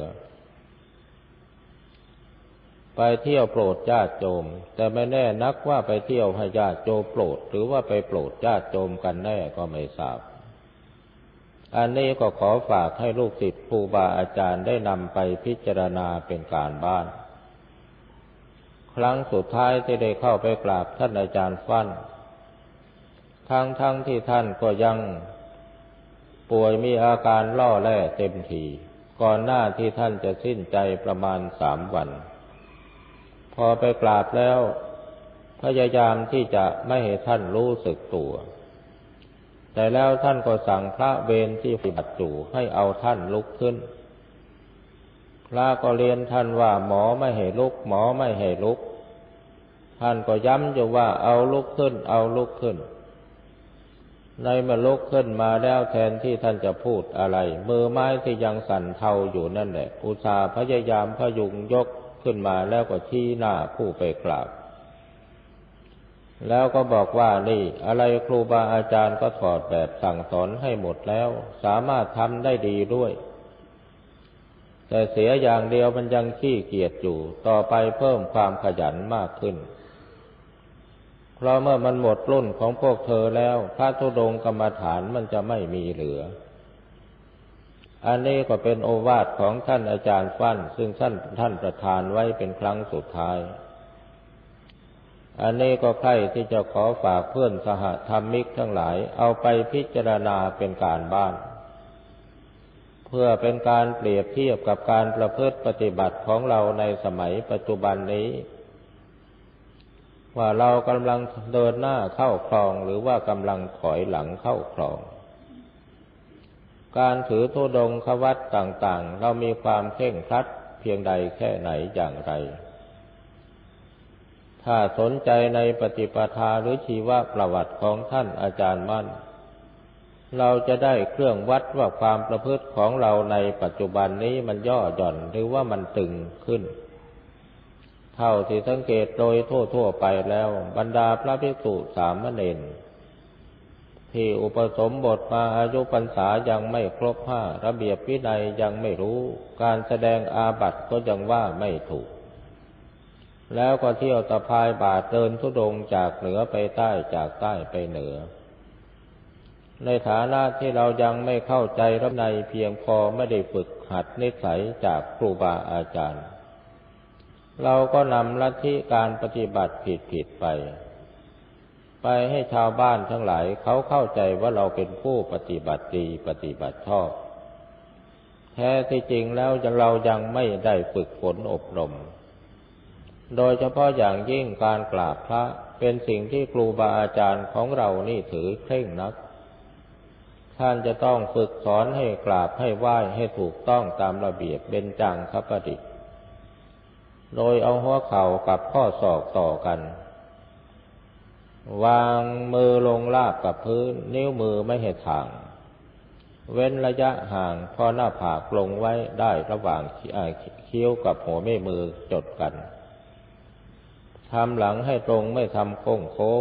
Speaker 1: ไปเที่ยวโปรดญาติโยมแต่ไม่แน่นักว่าไปเที่ยวให้ญาติโยมโปรดหรือว่าไปโปรดญาติโยมกันแน่ก็ไม่ทราบอันนี้ก็ขอฝากให้ลูกศิษย์ครูบาอาจารย์ได้นำไปพิจารณาเป็นการบ้านครั้งสุดท้ายที่ได้เข้าไปกราบท่านอาจารย์ฟั่นทั้งทั้งที่ท่านก็ยังป่วยมีอาการล่อแร่เต็มทีก่อนหน้าที่ท่านจะสิ้นใจประมาณสามวันพอไปกราบแล้วพยายามที่จะไม่ให้ท่านรู้สึกตัวแต่แล้วท่านก็สั่งพระเวรที่ปฏิบัติอยู่ให้เอาท่านลุกขึ้นพระก็เรียนท่านว่าหมอไม่ให้ลุกหมอไม่ให้ลุกท่านก็ย้ำอยู่ว่าเอาลุกขึ้นเอาลุกขึ้นในเมื่อลุกขึ้นมาแล้วแทนที่ท่านจะพูดอะไรมือไม้ที่ยังสั่นเทาอยู่นั่นแหละอุตส่าห์พยายามพยุงยกขึ้นมาแล้วก็ชี้หน้าผู้ไปกราบแล้วก็บอกว่านี่อะไรครูบาอาจารย์ก็ถอดแบบสั่งสอนให้หมดแล้วสามารถทำได้ดีด้วยแต่เสียอย่างเดียวมันยังขี้เกียจอยู่ต่อไปเพิ่มความขยันมากขึ้นเพราะเมื่อมันหมดรุ่นของพวกเธอแล้วพระธุดงค์กรรมฐานมันจะไม่มีเหลืออันนี้ก็เป็นโอวาทของท่านอาจารย์ฟั่นซึ่งท่านท่านประทานไว้เป็นครั้งสุดท้ายอันนี้ก็ใคร่ที่จะขอฝากเพื่อนสหธรรมิกทั้งหลายเอาไปพิจารณาเป็นการบ้านเพื่อเป็นการเปรียบเทียบกับการประพฤติปฏิบัติของเราในสมัยปัจจุบันนี้ว่าเรากำลังเดินหน้าเข้าครองหรือว่ากำลังถอยหลังเข้าครองการถือธุดงควัตรต่างๆเรามีความเคร่งครัดเพียงใดแค่ไหนอย่างไรถ้าสนใจในปฏิปทาหรือชีวประวัติของท่านอาจารย์มั่นเราจะได้เครื่องวัดว่าความประพฤติของเราในปัจจุบันนี้มันย่อหย่อนหรือว่ามันตึงขึ้นเท่าที่สังเกตโดยทั่วๆไปแล้วบรรดาพระภิกษุสามเณรที่อุปสมบทมาอายุพรรษายังไม่ครบห้าระเบียบวินัยยังไม่รู้การแสดงอาบัติก็ยังว่าไม่ถูกแล้วก็เที่ยวตะพายบาทเดินธุดงค์จากเหนือไปใต้จากใต้ไปเหนือในฐานะที่เรายังไม่เข้าใจระในเพียงพอไม่ได้ฝึกหัดนิสัยจากครูบาอาจารย์เราก็นำลัทธิการปฏิบัติผิดๆไปไปให้ชาวบ้านทั้งหลายเขาเข้าใจว่าเราเป็นผู้ปฏิบัติดีปฏิบัติชอบแท้ที่จริงแล้วเรายังไม่ได้ฝึกฝนอบรมโดยเฉพาะอย่างยิ่งการกราบพระเป็นสิ่งที่ครูบาอาจารย์ของเรานี่ถือเคร่งนักท่านจะต้องฝึกสอนให้กราบให้ไหว้ให้ถูกต้องตามระเบียบเบญจางคประดิษฐ์โดยเอาหัวเข่ากับข้อศอกต่อกันวางมือลงราบกับพื้นนิ้วมือไม่ให้ถ่างเว้นระยะห่างพอหน้าผากลงไว้ได้ระหว่างเคี้ยวกับหัวแม่มือจดกันทำหลังให้ตรงไม่ทำโค้งโค้ง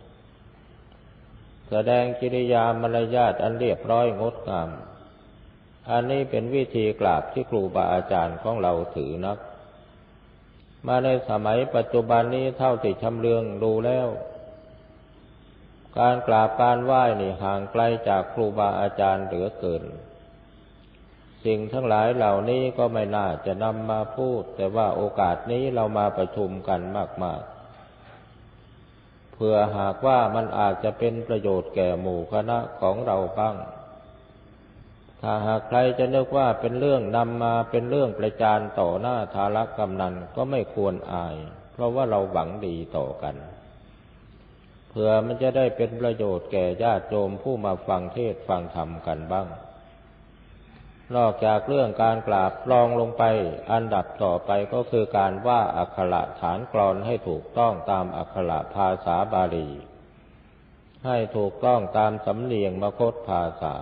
Speaker 1: แสดงกิริยามารยาทอันเรียบร้อยงดงามอันนี้เป็นวิธีกราบที่ครูบาอาจารย์ของเราถือนักมาในสมัยปัจจุบันนี้เท่าที่ชำเลืองดูแล้วการกราบการไหว้นี่ห่างไกลจากครูบาอาจารย์เหลือเกินสิ่งทั้งหลายเหล่านี้ก็ไม่น่าจะนำมาพูดแต่ว่าโอกาสนี้เรามาประชุมกันมากๆเพื่อหากว่ามันอาจจะเป็นประโยชน์แก่หมู่คณะของเราบ้างถ้าหากใครจะนึกว่าเป็นเรื่องนำมาเป็นเรื่องประจานต่อหน้าทารกำนันก็ไม่ควรอายเพราะว่าเราหวังดีต่อกันเพื่อมันจะได้เป็นประโยชน์แก่ญาติโยมผู้มาฟังเทศน์ฟังธรรมกันบ้างนอกจากเรื่องการกราบรองลงไปอันดับต่อไปก็คือการว่าอักขระฐานกลอนให้ถูกต้องตามอักขระภาษาบาลีให้ถูกต้องตามสำเนียงมคธภาษา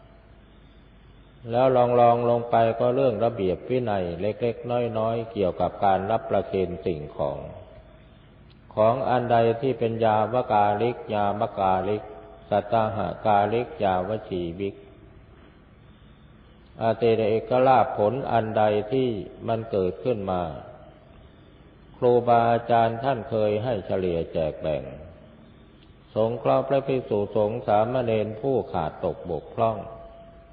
Speaker 1: แล้วลองลองลงไปก็เรื่องระเบียบวินัยเล็กๆน้อยๆเกี่ยวกับการรับประเคนสิ่งของของอันใดที่เป็นยาวกาลิกยามกาลิกสัตตหกาลิกยาวชีวิกอาเตเอกลาภผลอันใดที่มันเกิดขึ้นมาครูบาอาจารย์ท่านเคยให้เฉลี่ยแจกแบ่งสงเคราะห์พระภิกษุสงฆ์สามเณรผู้ขาดตกบกพร่อง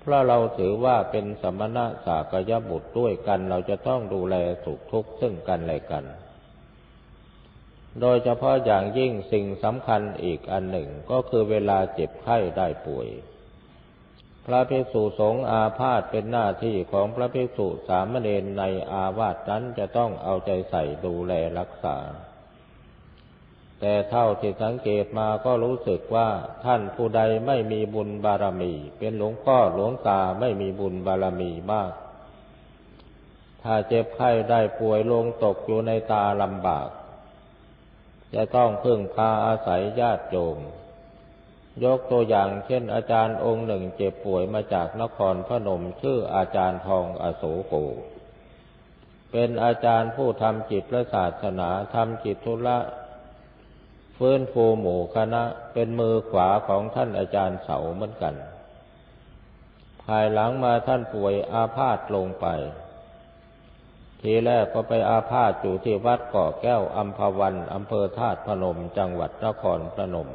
Speaker 1: เพราะเราถือว่าเป็นสมณะสากยบุตรด้วยกันเราจะต้องดูแลสุขทุกข์ซึ่งกันและกันโดยเฉพาะอย่างยิ่งสิ่งสำคัญอีกอันหนึ่งก็คือเวลาเจ็บไข้ได้ป่วยพระภิกษุสงฆ์อาพาธเป็นหน้าที่ของพระภิกษุสามเณรในอาวาสนั้นจะต้องเอาใจใส่ดูแลรักษาแต่เท่าที่สังเกตมาก็รู้สึกว่าท่านผู้ใดไม่มีบุญบารมีเป็นหลวงพ่อหลวงตาไม่มีบุญบารมีมากถ้าเจ็บไข้ได้ป่วยลงตกอยู่ในตาลำบากจะต้องพึ่งพาอาศัยญาติโยมยกตัวอย่างเช่นอาจารย์องค์หนึ่งเจ็บป่วยมาจากนครพนมชื่ออาจารย์ทองอโศโกเป็นอาจารย์ผู้ทำจิตและศาสนาทำจิตธุระฟื้นฟูหมู่คณะเป็นมือขวาของท่านอาจารย์เสาเหมือนกันภายหลังมาท่านป่วยอาพาธลงไปทีแรกก็ไปอาพาธอยู่ที่วัดเกาะแก้วอัมพวันอำเภอธาตุพนมจังหวัดนครพนม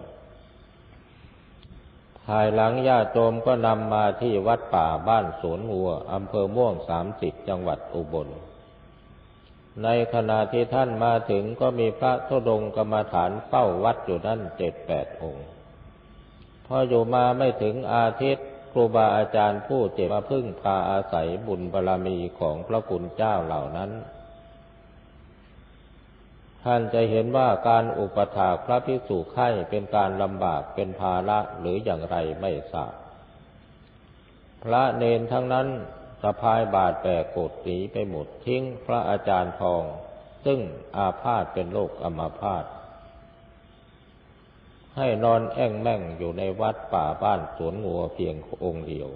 Speaker 1: ภายหลังญาติโยมก็นำมาที่วัดป่าบ้านสวนงัวอำเภอม่วงสามสิบจังหวัดอุบลในขณะที่ท่านมาถึงก็มีพระธุดงค์กรรมฐานเฝ้าวัดอยู่นั่นเจ็ดแปดองค์พออยู่มาไม่ถึงอาทิตย์ครูบาอาจารย์ผู้เจ็บมาพึ่งพาอาศัยบุญบารมีของพระคุณเจ้าเหล่านั้นท่านจะเห็นว่าการอุปถากพระภิกษุไข้เป็นการลำบากเป็นภาระหรืออย่างไรไม่ทราบพระเณรทั้งนั้นสะพายบาตรแบกโกฐหนีไปหมดทิ้งพระอาจารย์ทองซึ่งอาพาธเป็นโรคอัมพาตให้นอนแอ่งแม่งอยู่ในวัดป่าบ้านสวนงัวเพียงองค์เดียว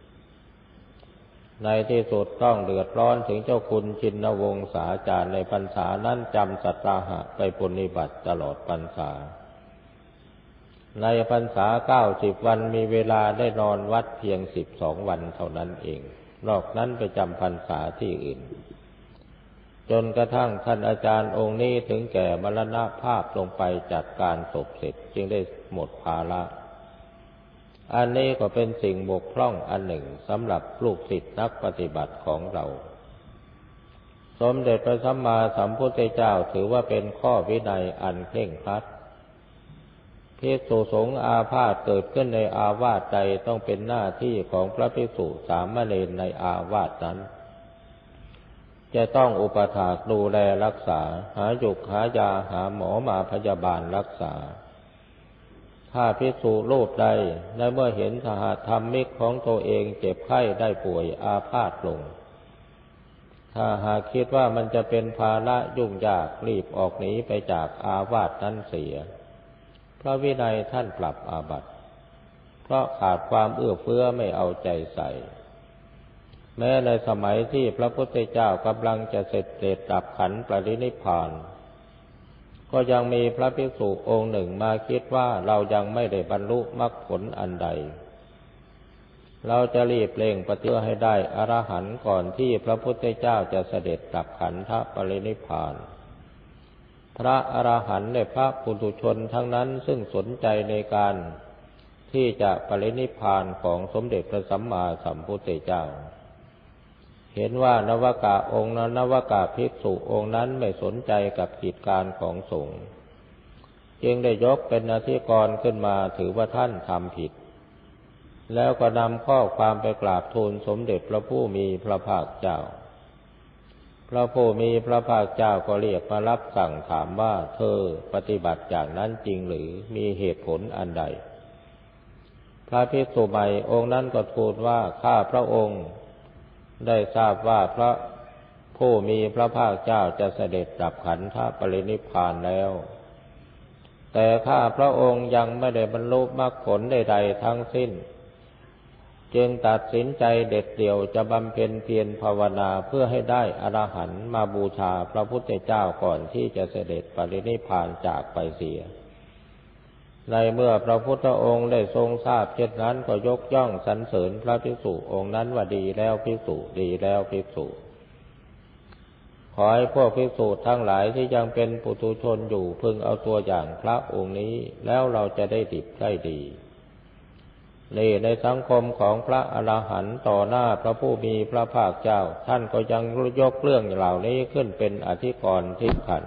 Speaker 1: ในที่สุดต้องเดือดร้อนถึงเจ้าคุณชินวงศาจารย์ในพรรษานั้นจำสัตตาหะไปปฏิบัติตลอดพรรษาในพรรษาเก้าสิบวันมีเวลาได้นอนวัดเพียงสิบสองวันเท่านั้นเองนอกนั้นไปจำพรรษาที่อื่นจนกระทั่งท่านอาจารย์องค์นี้ถึงแก่มรณภาพลงไปจัดการศพเสร็จจึงได้หมดภาระอันนี้ก็เป็นสิ่งบกพร่องอันหนึ่งสำหรับลูกศิษย์นักปฏิบัติของเราสมเด็จพระสัมมาสัมพุทธเจ้าถือว่าเป็นข้อวินัยอันเคร่งครัดภิกษุสงฆ์อาพาธเกิดขึ้นในอาวาสใดต้องเป็นหน้าที่ของพระภิกษุสามเณรในอาวาสนั้นจะต้องอุปถากดูแลรักษาหายุกหายาหาหมอมาพยาบาลรักษาถ้าภิกษุรูปใดในเมื่อเห็นสหธรรมิกของตัวเองเจ็บไข้ได้ป่วยอาพาธลงถ้าหากคิดว่ามันจะเป็นภาระยุ่งยากรีบออกหนีไปจากอาวาสนั้นเสียพระวินัยท่านปรับอาบัติเพราะขาดความเอื้อเฟื้อไม่เอาใจใส่แม้ในสมัยที่พระพุทธเจ้ากำลังจะเสด็จดับขันธ์ปรินิพพานก็ยังมีพระภิกษุองค์หนึ่งมาคิดว่าเรายังไม่ได้บรรลุมรรคผลอันใดเราจะรีบเร่งปฏิบัติให้ได้อรหันต์ก่อนที่พระพุทธเจ้าจะเสด็จดับขันธปรินิพพานพระอรหันต์และพระปุถุชนทั้งนั้นซึ่งสนใจในการที่จะปรินิพพานของสมเด็จพระสัมมาสัมพุทธเจ้าเห็นว่านวากะองค์นั้นนวากะภิกษุองค์นั้นไม่สนใจกับกิจการของสงฆ์จึงได้ยกเป็นอธิกรณ์ขึ้นมาถือว่าท่านทำผิดแล้วก็นำข้อความไปกราบทูลสมเด็จพระผู้มีพระภาคเจ้าพระผู้มีพระภาคเจ้าก็เรียกมารับสั่งถามว่าเธอปฏิบัติอย่างนั้นจริงหรือมีเหตุผลอันใดพระภิกษุใหม่องค์นั้นก็ทูลว่าข้าพระองค์ได้ทราบว่าพระผู้มีพระภาคเจ้าจะเสด็จดับขันธปรินิพพานแล้วแต่ข้าพระองค์ยังไม่ได้บรรลุมรรคผลใดๆทั้งสิ้นจึงตัดสินใจเด็ดเดี่ยวจะบำเพ็ญเพียรภาวนาเพื่อให้ได้อรหันต์มาบูชาพระพุทธเจ้าก่อนที่จะเสด็จปรินิพพานจากไปเสียในเมื่อพระพุทธองค์ได้ทรงทราบเช่นนั้นก็ยกย่องสรรเสริญพระภิกษุองค์นั้นว่าดีแล้วภิกษุดีแล้วภิกษุขอให้พวกภิกษุทั้งหลายที่ยังเป็นปุถุชนอยู่พึงเอาตัวอย่างพระองค์นี้แล้วเราจะได้ดิบได้ดีนี่ในสังคมของพระอรหันต์ต่อหน้าพระผู้มีพระภาคเจ้าท่านก็ยังยกเรื่องเหล่านี้ขึ้นเป็นอธิกรณ์ที่สำคัญ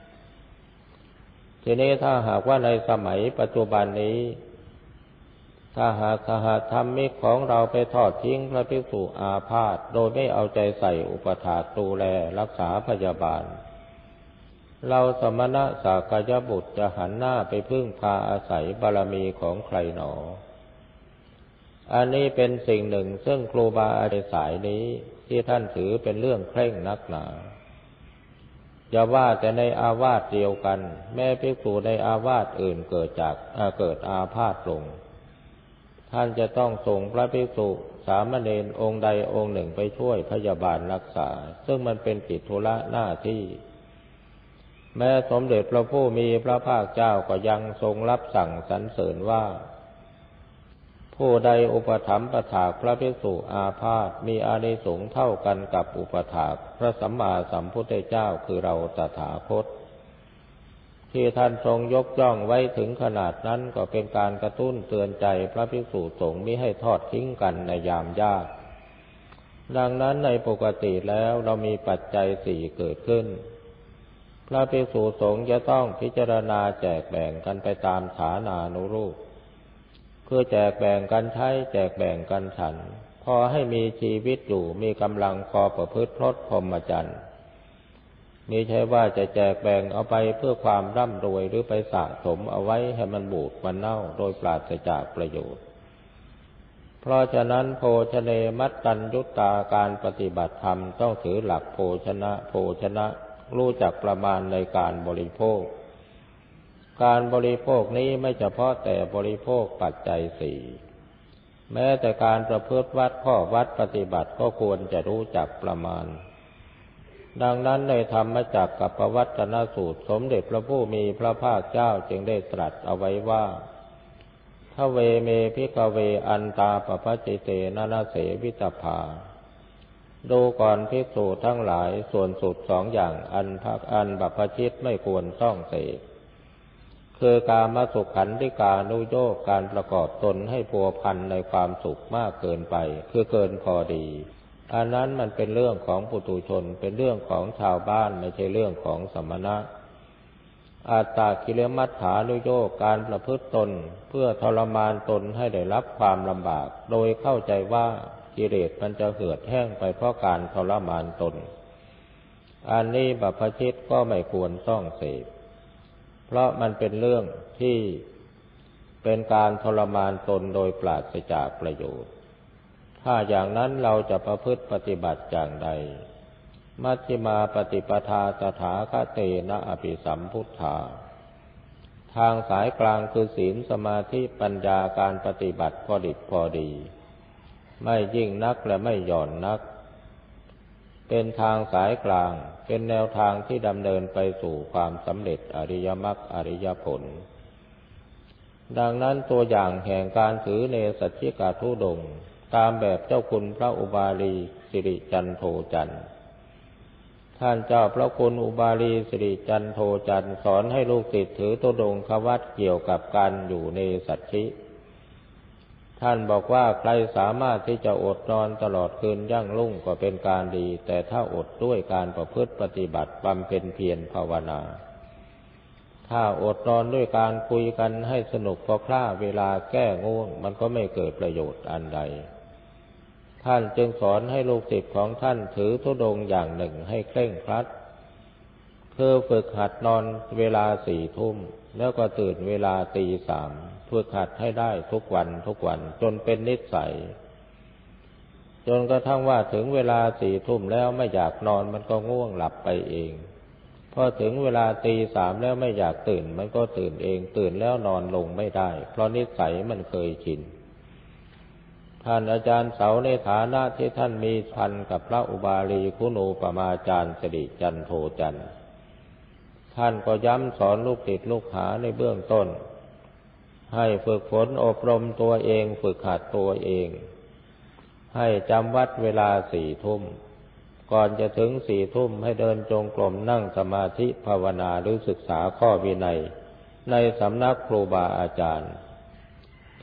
Speaker 1: ทีนี้ถ้าหากว่าในสมัยปัจจุบันนี้ถ้าหากสหธรรมิกของเราไปทอดทิ้งพระภิกษุอาพาธโดยไม่เอาใจใส่อุปถากดูแลรักษาพยาบาลเราสมณะสากยบุตรจะหันหน้าไปพึ่งพาอาศัยบารมีของใครหนออันนี้เป็นสิ่งหนึ่งซึ่งครูบาอาจารย์สายนี้ที่ท่านถือเป็นเรื่องเคร่งนักหนาอย่าว่าแต่ในอาวาสเดียวกันแม้ภิกษุในอาวาสอื่นเกิดจากเกิดอาพาธลงท่านจะต้องส่งพระภิกษุสามเณรองค์ใดองค์หนึ่งไปช่วยพยาบาลรักษาซึ่งมันเป็นกิจธุระหน้าที่แม้สมเด็จพระผู้มีพระภาคเจ้าก็ยังทรงรับสั่งสรรเสริญว่าผู้ใดอุปถัมภ์ประถากพระภิกษุอาพาธมีอานิสงส์เท่ากันกับอุปถากพระสัมมาสัมพุทธเจ้าคือเราตถาคตที่ท่านทรงยกย่องไว้ถึงขนาดนั้นก็เป็นการกระตุ้นเตือนใจพระภิกษุสงฆ์มิให้ทอดทิ้งกันในยามยากดังนั้นในปกติแล้วเรามีปัจจัยสี่เกิดขึ้นพระภิกษุสงฆ์จะต้องพิจารณาแจกแบ่งกันไปตามฐานานุรูปคือแจกแบ่งกันใช้แจกแบ่งกันฉันพอให้มีชีวิตอยู่มีกำลังพอประพฤติพรตพรหมจรรย์มิใช่ว่าจะแจกแบ่งเอาไปเพื่อความร่ำรวยหรือไปสะสมเอาไว้ให้มันบูดมันเน่าโดยปราศจากประโยชน์เพราะฉะนั้นโภชเนมัตตัญญุตาการปฏิบัติธรรมต้องถือหลักโภชนะโภชนะรู้จักประมาณในการบริโภคการบริโภคนี้ไม่เฉพาะแต่บริโภคปัจจัยสี่แม้แต่การประพฤติวัดข้อวัดปฏิบัติก็ควรจะรู้จักประมาณดังนั้นในธรรมจักรกับปวัตตนสูตรสมเด็จพระผู้มีพระภาคเจ้าจึงได้ตรัสเอาไว้ว่าทเวเมภิกขเวอันตาปปัจจิเตนะนะเสวิตภาดูก่อนภิกษุทั้งหลายส่วนสุดสองอย่างอันพักอันบัพชิตไม่ควรต้องเสพคือกามสุขขันธิกานุโยคการประกอบตนให้พัวพันในความสุขมากเกินไปคือเกินพอดีอันนั้นมันเป็นเรื่องของปุถุชนเป็นเรื่องของชาวบ้านไม่ใช่เรื่องของสมณะอัตตกิเลมัฏฐานุโยคการประพฤติตนเพื่อทรมานตนให้ได้รับความลำบากโดยเข้าใจว่ากิเลสมันจะเหือดแห้งไปเพราะการทรมานตนอันนี้บัพชิตก็ไม่ควรต้องเสพเพราะมันเป็นเรื่องที่เป็นการทรมานตนโดยปราศจากประโยชน์ถ้าอย่างนั้นเราจะประพฤติปฏิบัติอย่างใดมัชฌิมาปฏิปทาตถาคเตนะอภิสัมพุทธาทางสายกลางคือศีลสมาธิปัญญาการปฏิบัติพอดิบพอดีไม่ยิ่งนักและไม่หย่อนนักเป็นทางสายกลางเป็นแนวทางที่ดำเนินไปสู่ความสำเร็จอริยมรรคอริยผลดังนั้นตัวอย่างแห่งการถือเนสัชชิกาธุดงค์ตามแบบเจ้าคุณพระอุบาลีสิริจันโทจันทร์ท่านเจ้าพระคุณอุบาลีสิริจันโทจันทร์สอนให้ลูกศิษย์ถือธุดงควัตรเกี่ยวกับการอยู่เนสัชชิท่านบอกว่าใครสามารถที่จะอดนอนตลอดคืนยั่งรุ่งก็เป็นการดีแต่ถ้าอดด้วยการประพฤติปฏิบัติบำเพ็ญเพียรภาวนาถ้าอดนอนด้วยการคุยกันให้สนุกพอคล้าเวลาแก้ง่วงมันก็ไม่เกิดประโยชน์อันใดท่านจึงสอนให้ลูกศิษย์ของท่านถือธุดงค์อย่างหนึ่งให้เคร่งครัดคือฝึกหัดนอนเวลาสี่ทุ่มแล้วก็ตื่นเวลาตีสามฝึกหัดให้ได้ทุกวันทุกวันจนเป็นนิสัยจนกระทั่งว่าถึงเวลาสี่ทุ่มแล้วไม่อยากนอนมันก็ง่วงหลับไปเองพอถึงเวลาตีสามแล้วไม่อยากตื่นมันก็ตื่นเองตื่นแล้วนอนลงไม่ได้เพราะนิสัยมันเคยชินท่านอาจารย์เสาในฐานะที่ท่านมีพันกับพระอุบาลีคุณูปมาจารย์สิริจันโทจันทร์ท่านก็ย้ำสอนลูกศิษย์ลูกหาในเบื้องต้นให้ฝึกฝนอบรมตัวเองฝึกหัดตัวเองให้จำวัดเวลาสี่ทุ่มก่อนจะถึงสี่ทุ่มให้เดินจงกรมนั่งสมาธิภาวนาหรือศึกษาข้อวินัยในสำนักครูบาอาจารย์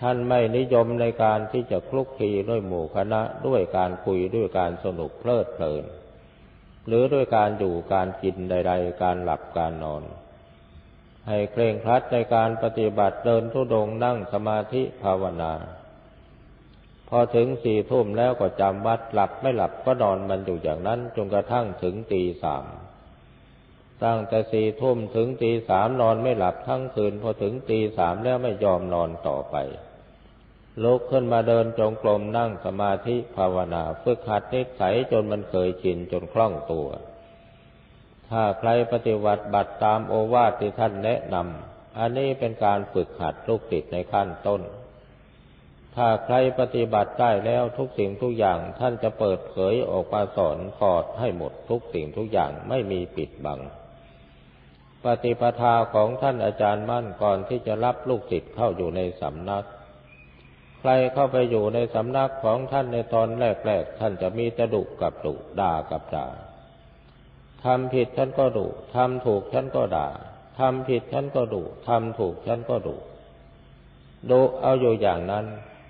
Speaker 1: ท่านไม่นิยมในการที่จะคลุกคลีด้วยหมู่คณะด้วยการคุยด้วยการสนุกเพลิดเพลินหรือด้วยการอยู่การกินใดๆการหลับการนอนให้เคร่งครัดในการปฏิบัติเดินธุดงค์นั่งสมาธิภาวนาพอถึงสี่ทุ่มแล้วก็จำวัดหลับไม่หลับก็นอนมันอยู่อย่างนั้นจนกระทั่งถึงตีสามตั้งแต่สี่ทุ่มถึงตีสามนอนไม่หลับทั้งคืนพอถึงตีสามแล้วไม่ยอมนอนต่อไปลุกขึ้นมาเดินจงกรมนั่งสมาธิภาวนาฝึกหัดนิสัยจนมันเคยชินจนคล่องตัวถ้าใครปฏิบัติบัติตามโอวาทที่ท่านแนะนำอันนี้เป็นการฝึกหัดลูกศิษย์ในขั้นต้นถ้าใครปฏิบัติได้แล้วทุกสิ่งทุกอย่างท่านจะเปิดเผยออกมาสอนถอดให้หมดทุกสิ่งทุกอย่างไม่มีปิดบังปฏิปทาของท่านอาจารย์มั่นก่อนที่จะรับลูกศิษย์เข้าอยู่ในสำนักใครเข้าไปอยู่ในสำนักของท่านในตอนแรกๆท่านจะมีแต่ดุกับดุด่ากับด่าทำผิดท่านก็ดุทำถูกท่านก็ด่าทำผิดท่านก็ดุทำถูกท่านก็ดุดุเอาอยู่อย่างนั้น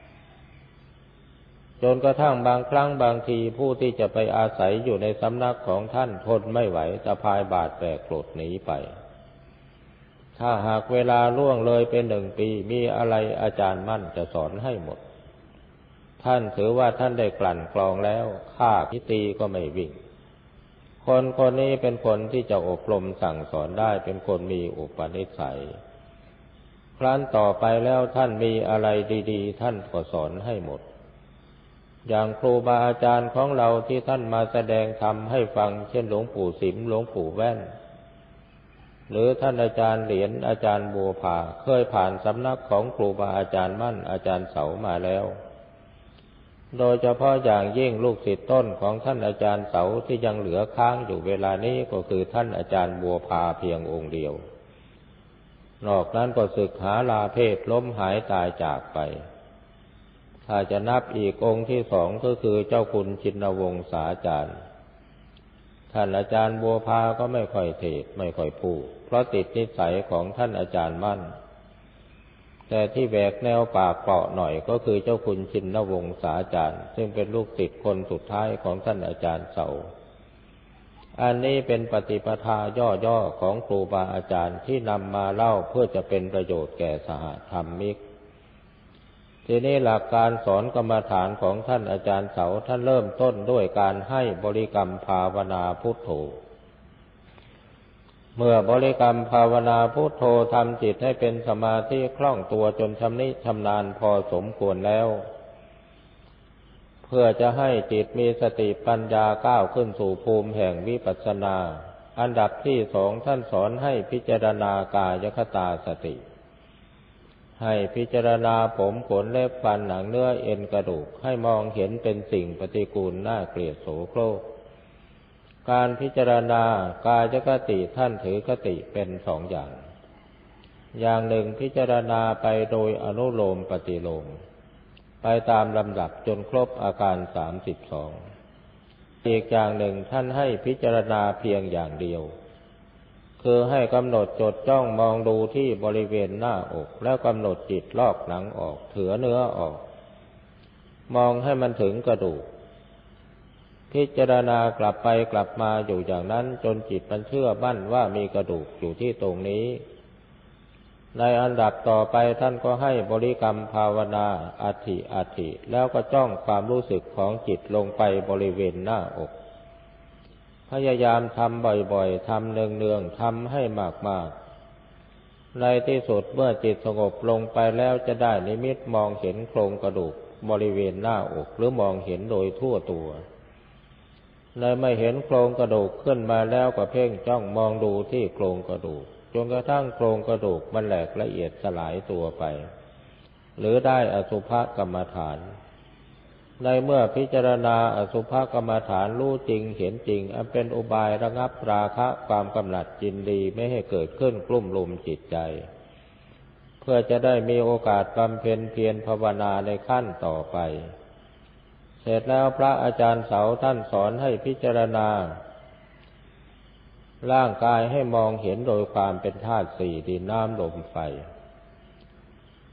Speaker 1: จนกระทั่งบางครั้งบางทีผู้ที่จะไปอาศัยอยู่ในสำนักของท่านทนไม่ไหวสะพายบาตรแบกโกรธหนีไปถ้าหากเวลาล่วงเลยเป็นหนึ่งปีมีอะไรอาจารย์มั่นจะสอนให้หมดท่านถือว่าท่านได้กลั่นกรองแล้วฆ่าพิตีก็ไม่วิ่งคนคนนี้เป็นคนที่จะอบรมสั่งสอนได้เป็นคนมีอุปนิสัยครั้นต่อไปแล้วท่านมีอะไรดีๆท่านก็สอนให้หมดอย่างครูบาอาจารย์ของเราที่ท่านมาแสดงธรรมให้ฟังเช่นหลวงปู่สิมหลวงปู่แว่นหรือท่านอาจารย์เหรียญอาจารย์บัวผาเคยผ่านสำนักของครูบาอาจารย์มั่นอาจารย์เสามาแล้วโดยเฉพาะอย่างยิ่งลูกศิษย์ต้นของท่านอาจารย์เสาที่ยังเหลือค้างอยู่เวลานี้ก็คือท่านอาจารย์บัวผาเพียงองค์เดียวนอกนั้นก็ศึกหาลาเพศล้มหายตายจากไปถ้าจะนับอีกองค์ที่สองก็คือเจ้าคุณชินวงศาจารย์ท่านอาจารย์บัวพาก็ไม่ค่อยเทศไม่ค่อยพูดเพราะติดนิสัยของท่านอาจารย์มั่นแต่ที่แบกแนวปากเปาะหน่อยก็คือเจ้าคุณชินวงศาจารย์ซึ่งเป็นลูกศิษย์คนสุดท้ายของท่านอาจารย์เสาอันนี้เป็นปฏิปทาย่อๆของครูบาอาจารย์ที่นำมาเล่าเพื่อจะเป็นประโยชน์แก่สหธรรมิกทีนี้หลักการสอนกรรมฐานของท่านอาจารย์เสาท่านเริ่มต้นด้วยการให้บริกรรมภาวนาพุทโธเมื่อบริกรรมภาวนาพุทโธทำจิตให้เป็นสมาธิคล่องตัวจนชำนิชำนาญพอสมควรแล้วเพื่อจะให้จิตมีสติปัญญาก้าวขึ้นสู่ภูมิแห่งวิปัสสนาอันดับที่สองท่านสอนให้พิจารณากายคตาสติให้พิจารณาผมขนเล็บฟันหนังเนื้อเอ็นกระดูกให้มองเห็นเป็นสิ่งปฏิกูลน่าเกลียดโสโครกการพิจารณากายคติท่านถือคติเป็นสองอย่างอย่างหนึ่งพิจารณาไปโดยอนุโลมปฏิโลมไปตามลำดับจนครบอาการสามสิบสองอีกอย่างหนึ่งท่านให้พิจารณาเพียงอย่างเดียวคือให้กำหนดจดจ้องมองดูที่บริเวณหน้าอกแล้วกำหนดจิตลอกหนังออกเถือเนื้อออกมองให้มันถึงกระดูกพิจารณากลับไปกลับมาอยู่อย่างนั้นจนจิตมันเชื่อมั่นว่ามีกระดูกอยู่ที่ตรงนี้ในอันดับต่อไปท่านก็ให้บริกรรมภาวนาอธิอธิแล้วก็จ้องความรู้สึกของจิตลงไปบริเวณหน้าอกพยายามทำบ่อยๆทำเนืองๆทำให้มากๆในที่สุดเมื่อจิตสงบลงไปแล้วจะได้นิมิตมองเห็นโครงกระดูกบริเวณหน้าอกหรือมองเห็นโดยทั่วตัวในไม่เห็นโครงกระดูกขึ้นมาแล้วก็เพ่งจ้องมองดูที่โครงกระดูกจนกระทั่งโครงกระดูกมันแหลกละเอียดสลายตัวไปหรือได้อสุภกรรมฐานในเมื่อพิจารณาอสุภกรรมฐานรู้จริงเห็นจริงอันเป็นอุบายระงับราคะความกำหนัดยินดีไม่ให้เกิดขึ้นกลุ่มลุมจิตใจเพื่อจะได้มีโอกาสบำเพ็ญเพียรภาวนาในขั้นต่อไปเสร็จแล้วพระอาจารย์เสาท่านสอนให้พิจารณาร่างกายให้มองเห็นโดยความเป็นธาตุสี่ดินน้ำลมไฟ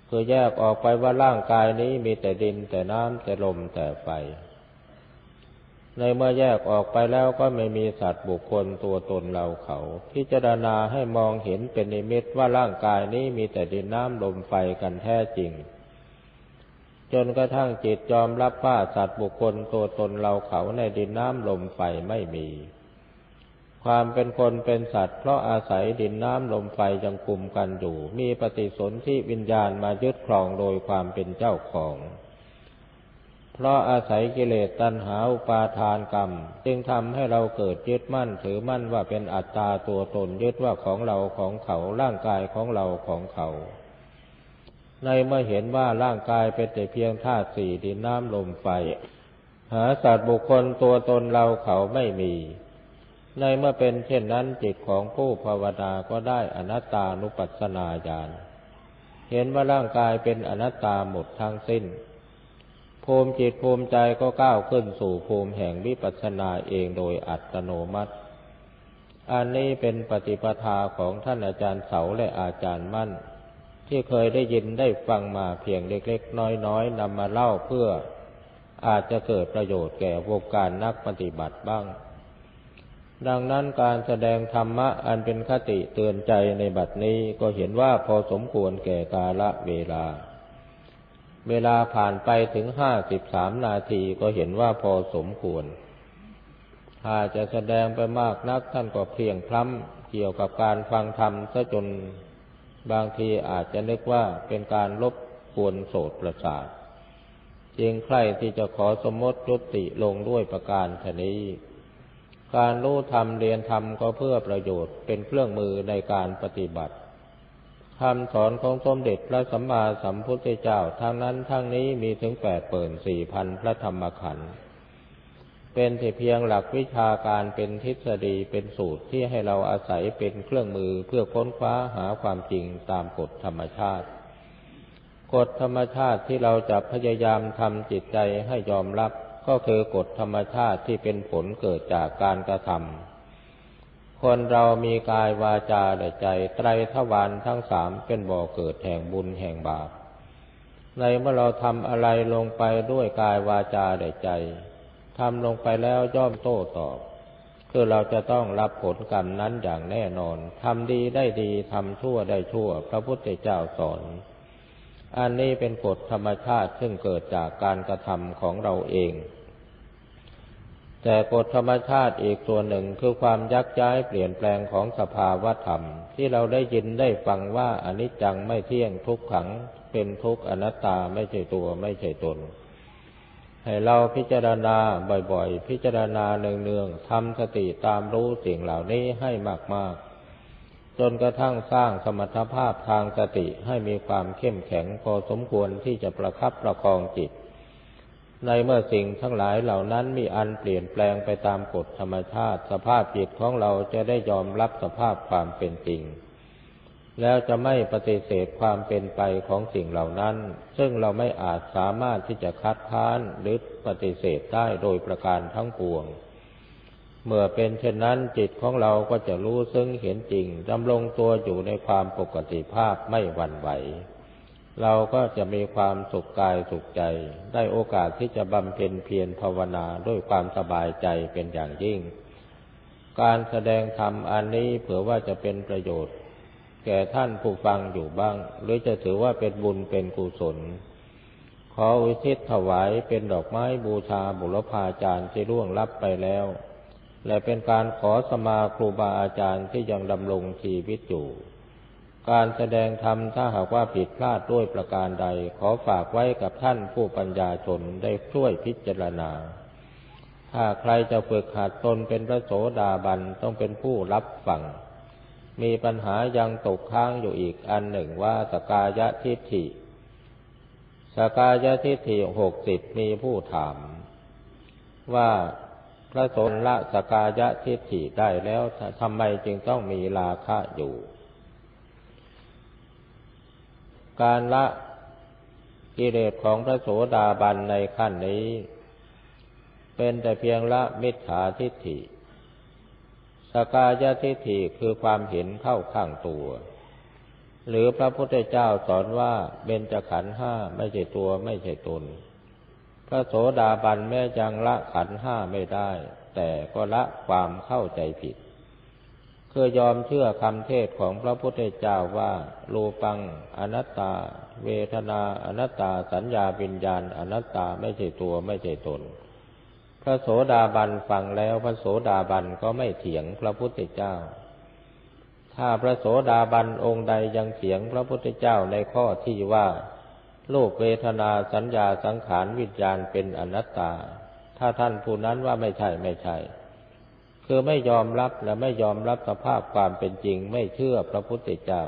Speaker 1: คือแยกออกไปว่าร่างกายนี้มีแต่ดินแต่น้ำแต่ลมแต่ไฟในเมื่อแยกออกไปแล้วก็ไม่มีสัตว์บุคคลตัวตนเราเขาพิจารณาให้มองเห็นเป็นนิมิตว่าร่างกายนี้มีแต่ดินน้ำลมไฟกันแท้จริงจนกระทั่งจิตยอมรับว่าสัตว์บุคคลตัวตนเราเขาในดินน้ำลมไฟไม่มีความเป็นคนเป็นสัตว์เพราะอาศัยดินน้ำลมไฟยังคุมกันอยู่มีปฏิสนธิวิญญาณมายึดครองโดยความเป็นเจ้าของเพราะอาศัยกิเลสตัณหาอุปาทานกรรมจึงทำให้เราเกิดยึดมั่นถือมั่นว่าเป็นอัตตาตัวตนยึดว่าของเราของเขาร่างกายของเราของเขาในเมื่อเห็นว่าร่างกายเป็นแต่เพียงธาตุสี่ดินน้ำลมไฟหาสัตว์บุคคลตัวตนเราเขาไม่มีในเมื่อเป็นเช่นนั้นจิตของผู้ภาวนาก็ได้อนัตตานุปัสสนาญาณเห็นว่าร่างกายเป็นอนัตตาหมดทั้งสิ้นภูมิจิตภูมิใจก็ก้าวขึ้นสู่ภูมิแห่งวิปัสสนาเองโดยอัตโนมัติอันนี้เป็นปฏิปทาของท่านอาจารย์เสาและอาจารย์มั่นที่เคยได้ยินได้ฟังมาเพียงเล็กๆน้อยๆนำมาเล่าเพื่ออาจจะเกิดประโยชน์แก่วงการนักปฏิบัติบ้างดังนั้นการแสดงธรรมะอันเป็นคติเตือนใจในบัดนี้ก็เห็นว่าพอสมควรแก่กาลเวลาเวลาผ่านไปถึงห้าสิบสามนาทีก็เห็นว่าพอสมควรถ้าจะแสดงไปมากนักท่านก็เพลียงพล้ำเกี่ยวกับการฟังธรรมซะจนบางทีอาจจะนึกว่าเป็นการรบกวนโสตประสาทจึงใคร่ที่จะขอสมมติยุติลงด้วยประการฉะนี้การรู้ธรรมเรียนธรรมก็เพื่อประโยชน์เป็นเครื่องมือในการปฏิบัติคำสอนของสมเด็จพระสัมมาสัมพุทธเจ้าทั้งนั้นทั้งนี้มีถึงแปดหมื่นสี่พันพระธรรมขันธ์เป็นแต่เพียงหลักวิชาการเป็นทฤษฎีเป็นสูตรที่ให้เราอาศัยเป็นเครื่องมือเพื่อค้นคว้าหาความจริงตามกฎธรรมชาติกฎธรรมชาติที่เราจะพยายามทำจิตใจให้ยอมรับก็คือกฎธรรมชาติที่เป็นผลเกิดจากการกระทำคนเรามีกายวาจาและใจไตรทวารทั้งสามเป็นบ่อเกิดแห่งบุญแห่งบาปในเมื่อเราทำอะไรลงไปด้วยกายวาจาและใจทำลงไปแล้วย่อมโต้ตอบคือเราจะต้องรับผลกรรมนั้นอย่างแน่นอนทำดีได้ดีทำชั่วได้ชั่วพระพุทธเจ้าสอนอันนี้เป็นกฎธรรมชาติซึ่งเกิดจากการกระทำของเราเองแต่กฎธรรมชาติอีกส่วนหนึ่งคือความยักย้ายเปลี่ยนแปลงของสภาวะธรรมที่เราได้ยินได้ฟังว่าอนิจจังไม่เที่ยงทุกขังเป็นทุกข์อนัตตาไม่ใช่ตัวไม่ใช่ตนให้เราพิจารณาบ่อยๆพิจารณาเนืองๆทำสติตามรู้สิ่งเหล่านี้ให้มากๆจนกระทั่งสร้างสมรรถภาพทางสติให้มีความเข้มแข็งพอสมควรที่จะประคับประคองจิตในเมื่อสิ่งทั้งหลายเหล่านั้นมีอันเปลี่ยนแปลงไปตามกฎธรรมชาติสภาพจิตของเราจะได้ยอมรับสภาพความเป็นจริงแล้วจะไม่ปฏิเสธความเป็นไปของสิ่งเหล่านั้นซึ่งเราไม่อาจสามารถที่จะคัดค้านหรือปฏิเสธได้โดยประการทั้งปวงเมื่อเป็นเช่นนั้นจิตของเราก็จะรู้ซึ้งเห็นจริงดำรงตัวอยู่ในความปกติภาพไม่หวั่นไหวเราก็จะมีความสุขกายสุขใจได้โอกาสที่จะบำเพ็ญเพียรภาวนาด้วยความสบายใจเป็นอย่างยิ่งการแสดงธรรมอันนี้เผื่อว่าจะเป็นประโยชน์แก่ท่านผู้ฟังอยู่บ้างหรือจะถือว่าเป็นบุญเป็นกุศลขออุทิศถวายเป็นดอกไม้บูชาบุรพาจารย์ที่ล่วงลับไปแล้วและเป็นการขอสมาครูบาอาจารย์ที่ยังดำรงชีวิตอยู่การแสดงธรรมถ้าหากว่าผิดพลาดด้วยประการใดขอฝากไว้กับท่านผู้ปัญญาชนได้ช่วยพิจารณาถ้าใครจะฝึกหัดตนเป็นพระโสดาบันต้องเป็นผู้รับฟังมีปัญหายังตกค้างอยู่อีกอันหนึ่งว่าสกายทิฏฐิสกายทิฏฐิหกสิบมีผู้ถามว่าพระโสดาละสกายทิฏฐิได้แล้วทำไมจึงต้องมีราคะอยู่การละกิเลสของพระโสดาบันในขั้นนี้เป็นแต่เพียงละมิจฉาทิฏฐิสกายทิฏฐิคือความเห็นเข้าข้างตัวหรือพระพุทธเจ้าสอนว่าเบญจขันธ์ห้าไม่ใช่ตัวไม่ใช่ตนพระโสดาบันแม้ยังละขันธ์ห้าไม่ได้แต่ก็ละความเข้าใจผิดคือยอมเชื่อคำเทศของพระพุทธเจ้าว่ารูปังอนัตตาเวทนาอนัตตาสัญญาวิญญาณอนัตตาไม่ใช่ตัวไม่ใช่ตนพระโสดาบันฟังแล้วพระโสดาบันก็ไม่เถียงพระพุทธเจ้าถ้าพระโสดาบันองค์ใดยังเถียงพระพุทธเจ้าในข้อที่ว่ารูปเวทนาสัญญาสังขารวิญญาณเป็นอนัตตาถ้าท่านผู้นั้นว่าไม่ใช่ไม่ใช่คือไม่ยอมรับและไม่ยอมรับสภาพความเป็นจริงไม่เชื่อพระพุทธเจ้า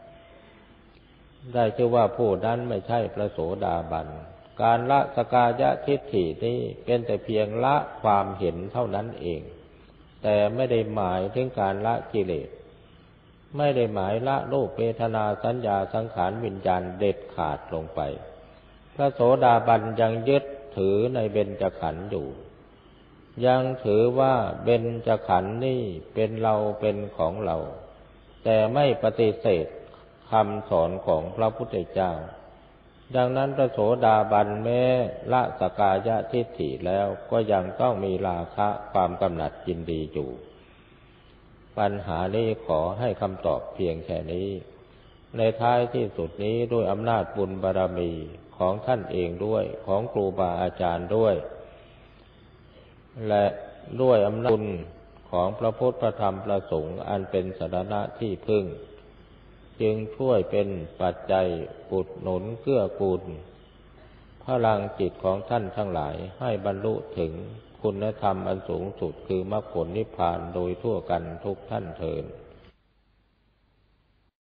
Speaker 1: ได้ชื่อว่าผู้นั้นไม่ใช่พระโสดาบันการละสกายทิฏฐินี้เป็นแต่เพียงละความเห็นเท่านั้นเองแต่ไม่ได้หมายถึงการละกิเลสไม่ได้หมายละรูปเวทนาสัญญาสังขารวิญญาณเด็ดขาดลงไปพระโสดาบันยังยึดถือในเบญจขันธ์อยู่ยังถือว่าเบญจขันธ์นี่เป็นเราเป็นของเราแต่ไม่ปฏิเสธคำสอนของพระพุทธเจ้าดังนั้นพระโสดาบันแม้ละสกายทิฏฐิแล้วก็ยังต้องมีราคะความกำหนัดยินดีอยู่ปัญหานี้ขอให้คำตอบเพียงแค่นี้ในท้ายที่สุดนี้ด้วยอำนาจบุญบารมีของท่านเองด้วยของครูบาอาจารย์ด้วยและด้วยอำนาจบุญของพระพุทธพระธรรมพระสงฆ์อันเป็นสรณะที่พึ่งจึงช่วยเป็นปัจจัยอุดหนุนเกื้อกูลพลังจิตของท่านทั้งหลายให้บรรลุถึงคุณธรรมอันสูงสุดคือมรรคผลนิพพานโดยทั่วกันทุกท่านเทอญ